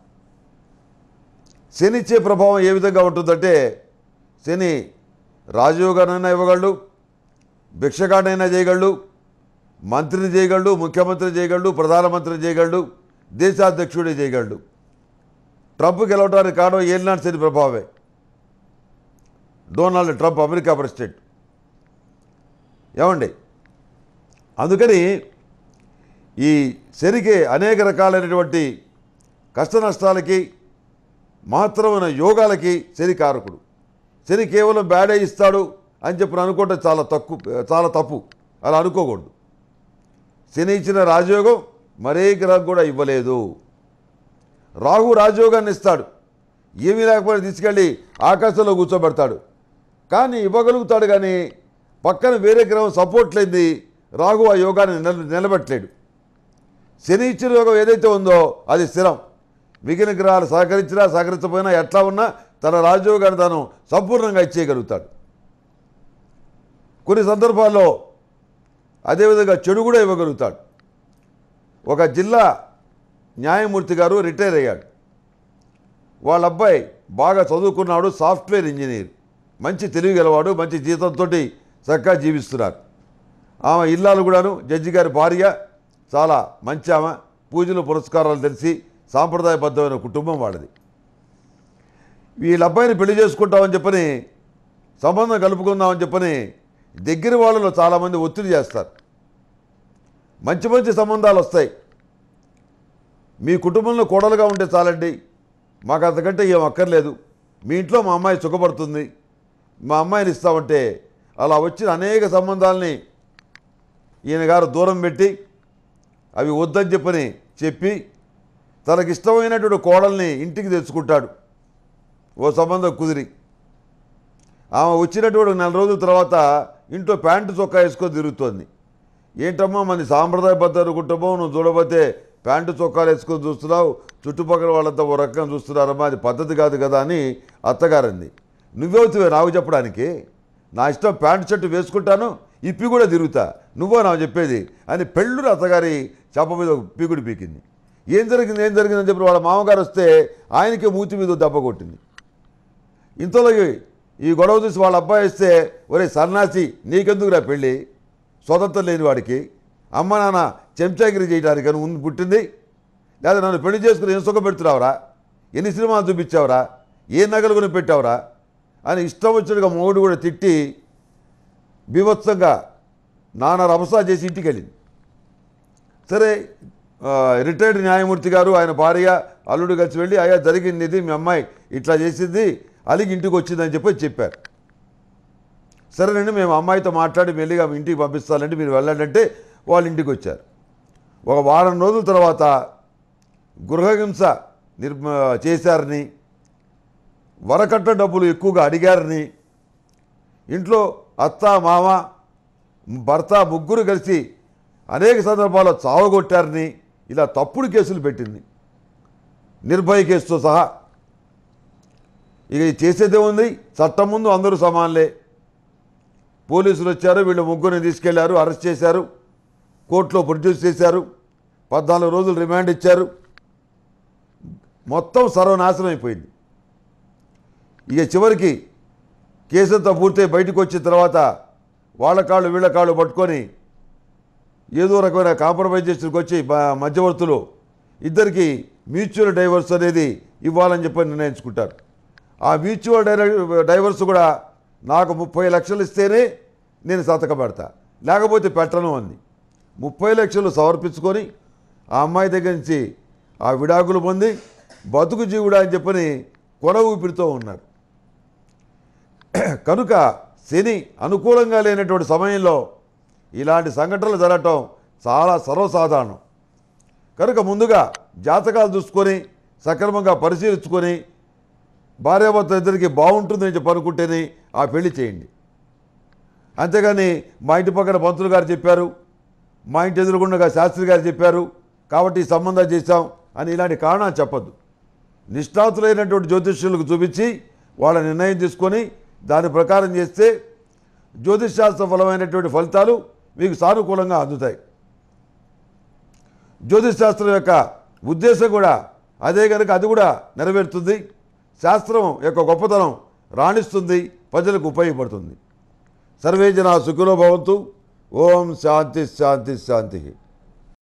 శని ఇచ్చే ప్రభావం ఏ విధంగా ఉంటుందంటే, శని రాజయోగానైనా ఇవ్వగలడు, భిక్షగాడైనా చేయగలడు, మంత్రిని చేయగలడు, ముఖ్యమంత్రి చేయగలడు, ప్రధానమంత్రి చేయగలడు, దేశాధ్యక్షుడే చేయగలడు. ట్రంప్ గెలవడానికి కారణం ఏలినాటి శని ప్రభావమే. డొనాల్డ్ ట్రంప్ అమెరికా ప్రెసిడెంట్ ఏమండి. అందుకని ఈ శనికి అనేక రకాలైనటువంటి కష్ట నష్టాలకి, మహత్తరమైన యోగాలకి శని కారకుడు. శని కేవలం బ్యాడే ఇస్తాడు అని చెప్పి అనుకోవటం చాలా తక్కువ, చాలా తప్పు. అలా అనుకోకూడదు. శని ఇచ్చిన రాజయోగం మరే గ్రహం కూడా ఇవ్వలేదు. రాహు రాజయోగాన్ని ఇస్తాడు, ఏమీ లేకపోతే తీసుకెళ్ళి ఆకాశంలో కూర్చోబెడతాడు, కానీ ఇవ్వగలుగుతాడు. కానీ పక్కన వేరే గ్రహం సపోర్ట్ లేనిది రాహు ఆ యోగాన్ని నిల నిలబెట్టలేడు. శని ఇచ్చిన యోగం ఏదైతే ఉందో అది స్థిరం. మిగిలిన గ్రహాలు సహకరించినా సహకరించకపోయినా ఎట్లా ఉన్నా తన రాజయోగాన్ని తాను సంపూర్ణంగా ఇచ్చేయగలుగుతాడు. కొన్ని సందర్భాల్లో అదేవిధంగా చెడు కూడా ఇవ్వగలుగుతాడు. ఒక జిల్లా న్యాయమూర్తి గారు రిటైర్ అయ్యాడు. వాళ్ళ అబ్బాయి బాగా చదువుకున్నాడు, సాఫ్ట్వేర్ ఇంజనీర్, మంచి తెలివి గలవాడు, మంచి జీతంతో చక్కగా జీవిస్తున్నారు. ఆమె ఇల్లాలు కూడాను జడ్జి గారి భార్య, చాలా మంచి ఆమె, పూజలు పురస్కారాలు తెలిసి సాంప్రదాయబద్ధమైన కుటుంబం వాళ్ళది. వీళ్ళ అబ్బాయిని పెళ్లి చేసుకుంటామని చెప్పని, సంబంధం కలుపుకుందామని చెప్పని దగ్గర వాళ్ళలో చాలామంది ఒత్తిడి చేస్తారు. మంచి మంచి సంబంధాలు వస్తాయి. మీ కుటుంబంలో కోడలుగా ఉంటే చాలండి, మాకు అంతకంటే ఏం అక్కర్లేదు, మీ ఇంట్లో మా అమ్మాయి సుఖపడుతుంది, మా అమ్మాయిని ఇస్తామంటే అలా వచ్చిన అనేక సంబంధాలని ఈయన గారు దూరం పెట్టి అవి వద్దని చెప్పని చెప్పి తనకిష్టమైనటువంటి కోడల్ని ఇంటికి తెచ్చుకుంటాడు. ఓ సంబంధం కుదిరి ఆమె వచ్చినటువంటి నెల రోజుల తర్వాత ఇంట్లో ప్యాంటు చొక్కా వేసుకొని తిరుగుతోంది. ఏంటమ్మా మన సాంప్రదాయబద్ధ కుటుంబం, నువ్వు చూడబోతే ప్యాంటు చొక్కాలు వేసుకొని చూస్తున్నావు, చుట్టుపక్కల వాళ్ళంతా ఓ రకంగా చూస్తున్నారమ్మా, అది పద్ధతి కాదు కదా అని అత్తగారంది. నువ్వెవుతువే నాకు చెప్పడానికి, నా ఇష్టం ప్యాంటు షర్టు వేసుకుంటాను, ఇప్పి కూడా తిరుగుతా, నువ్వో నాకు చెప్పేది అని పెళ్ళురు అత్తగారి చేప మీద ఒక పీకుడు పీకింది. ఏం జరిగింది ఏం జరిగిందని చెప్పి వాళ్ళ మామగారు వస్తే ఆయనకే మూతి మీద దెబ్బ కొట్టింది. ఇంతలోకి ఈ గొడవ చూసి వాళ్ళ అబ్బాయి వస్తే, ఒరే సన్నాసి నీకెందుకురా పెళ్ళి, స్వతంత్రం లేని వాడికి అమ్మ నాన్న చెంచాగిరి చేయడానికి అని ముందు పుట్టింది, లేదా నన్ను పెళ్లి చేసుకుని ఏం సుఖం పెడుతున్నావురా, ఎన్ని సినిమాలు చూపించావురా, ఏ నగలు కొని పెట్టావురా అని ఇష్టం వచ్చినట్టుగా మొగుడు కూడా తిట్టి బీభత్సంగా నానా రభసా చేసి ఇంటికి వెళ్ళింది. సరే రిటైర్డ్ న్యాయమూర్తి గారు ఆయన భార్య అల్లుడు కలిసి వెళ్ళి, అయ్యా జరిగింది ఇది, మీ అమ్మాయి ఇట్లా చేసింది, అలిగి ఇంటికి వచ్చిందని చెప్పి చెప్పారు. సరేనండి మేము అమ్మాయితో మాట్లాడి మెల్లిగా ఇంటికి పంపిస్తానండి, మీరు వెళ్ళండి అంటే వాళ్ళ ఇంటికి వచ్చారు. ఒక వారం రోజుల తర్వాత గృహహింస నిర్మ చేశారని, వరకట్న డబ్బులు ఎక్కువగా అడిగారని, ఇంట్లో అత్త మామ భర్త ముగ్గురు కలిసి అనేక సందర్భాల్లో చావగొట్టారని ఇలా తప్పుడు కేసులు పెట్టింది, నిర్భయ కేసుతో సహా. ఇక చేసేదే ఉంది, చట్టం ముందు అందరూ సమానులే. పోలీసులు వచ్చారు, వీళ్ళు ముగ్గురిని తీసుకెళ్లారు, అరెస్ట్ చేశారు, కోర్టులో ప్రొడ్యూస్ చేశారు, పద్నాలుగు రోజులు రిమాండ్ ఇచ్చారు. మొత్తం సర్వనాశనం అయిపోయింది. ఇక చివరికి కేసంతా పూర్తయి బయటకు వచ్చిన తర్వాత వాళ్ళ కాళ్ళు వీళ్ళ కాళ్ళు పట్టుకొని ఏదో రకమైన కాంప్రమైజేషన్కి వచ్చి మధ్యవర్తులు ఇద్దరికి మ్యూచువల్ డైవర్స్ అనేది ఇవ్వాలని చెప్పి నిర్ణయించుకుంటారు. ఆ మ్యూచువల్ డైవర్స్ కూడా నాకు ముప్పై లక్షలు ఇస్తేనే నేను సంతకం పెడతా, లేకపోతే పెట్టను అంది. ముప్పై లక్షలు సమర్పించుకొని ఆ అమ్మాయి దగ్గర నుంచి ఆ విడాకులు పొంది బతుకు జీవుడా అని చెప్పని కొన ఊపిరితో ఉన్నారు. కనుక శని అనుకూలంగా లేనటువంటి సమయంలో ఇలాంటి సంఘటనలు జరగటం చాలా సర్వసాధారణం. కనుక ముందుగా జాతకాలు చూసుకొని సక్రమంగా పరిశీలించుకొని భార్యాభర్త ఇద్దరికి బాగుంటుందని చెప్పి అనుకుంటేనే ఆ పెళ్లి చేయండి. అంతేగాని మా ఇంటి పక్కన పంతులు గారు చెప్పారు, మా ఇంటి ఎదురుగుండగా శాస్త్రి గారు చెప్పారు కాబట్టి ఈ సంబంధం చేశాం అని ఇలాంటి కారణాలు చెప్పద్దు. నిష్ణాతులైనటువంటి జ్యోతిష్యులకు చూపించి వాళ్ళ నిర్ణయం తీసుకొని దాని ప్రకారం చేస్తే జ్యోతిష్ శాస్త్ర ఫలమైనటువంటి ఫలితాలు మీకు సానుకూలంగా అందుతాయి. జ్యోతిష్ శాస్త్రం యొక్క ఉద్దేశం కూడా అదే కనుక అది కూడా నెరవేరుతుంది. శాస్త్రం యొక్క గొప్పతనం రాణిస్తుంది, ప్రజలకు ఉపయోగపడుతుంది. సర్వే జనా సుఖినో భవంతు. ఓం శాంతి శాంతి శాంతి.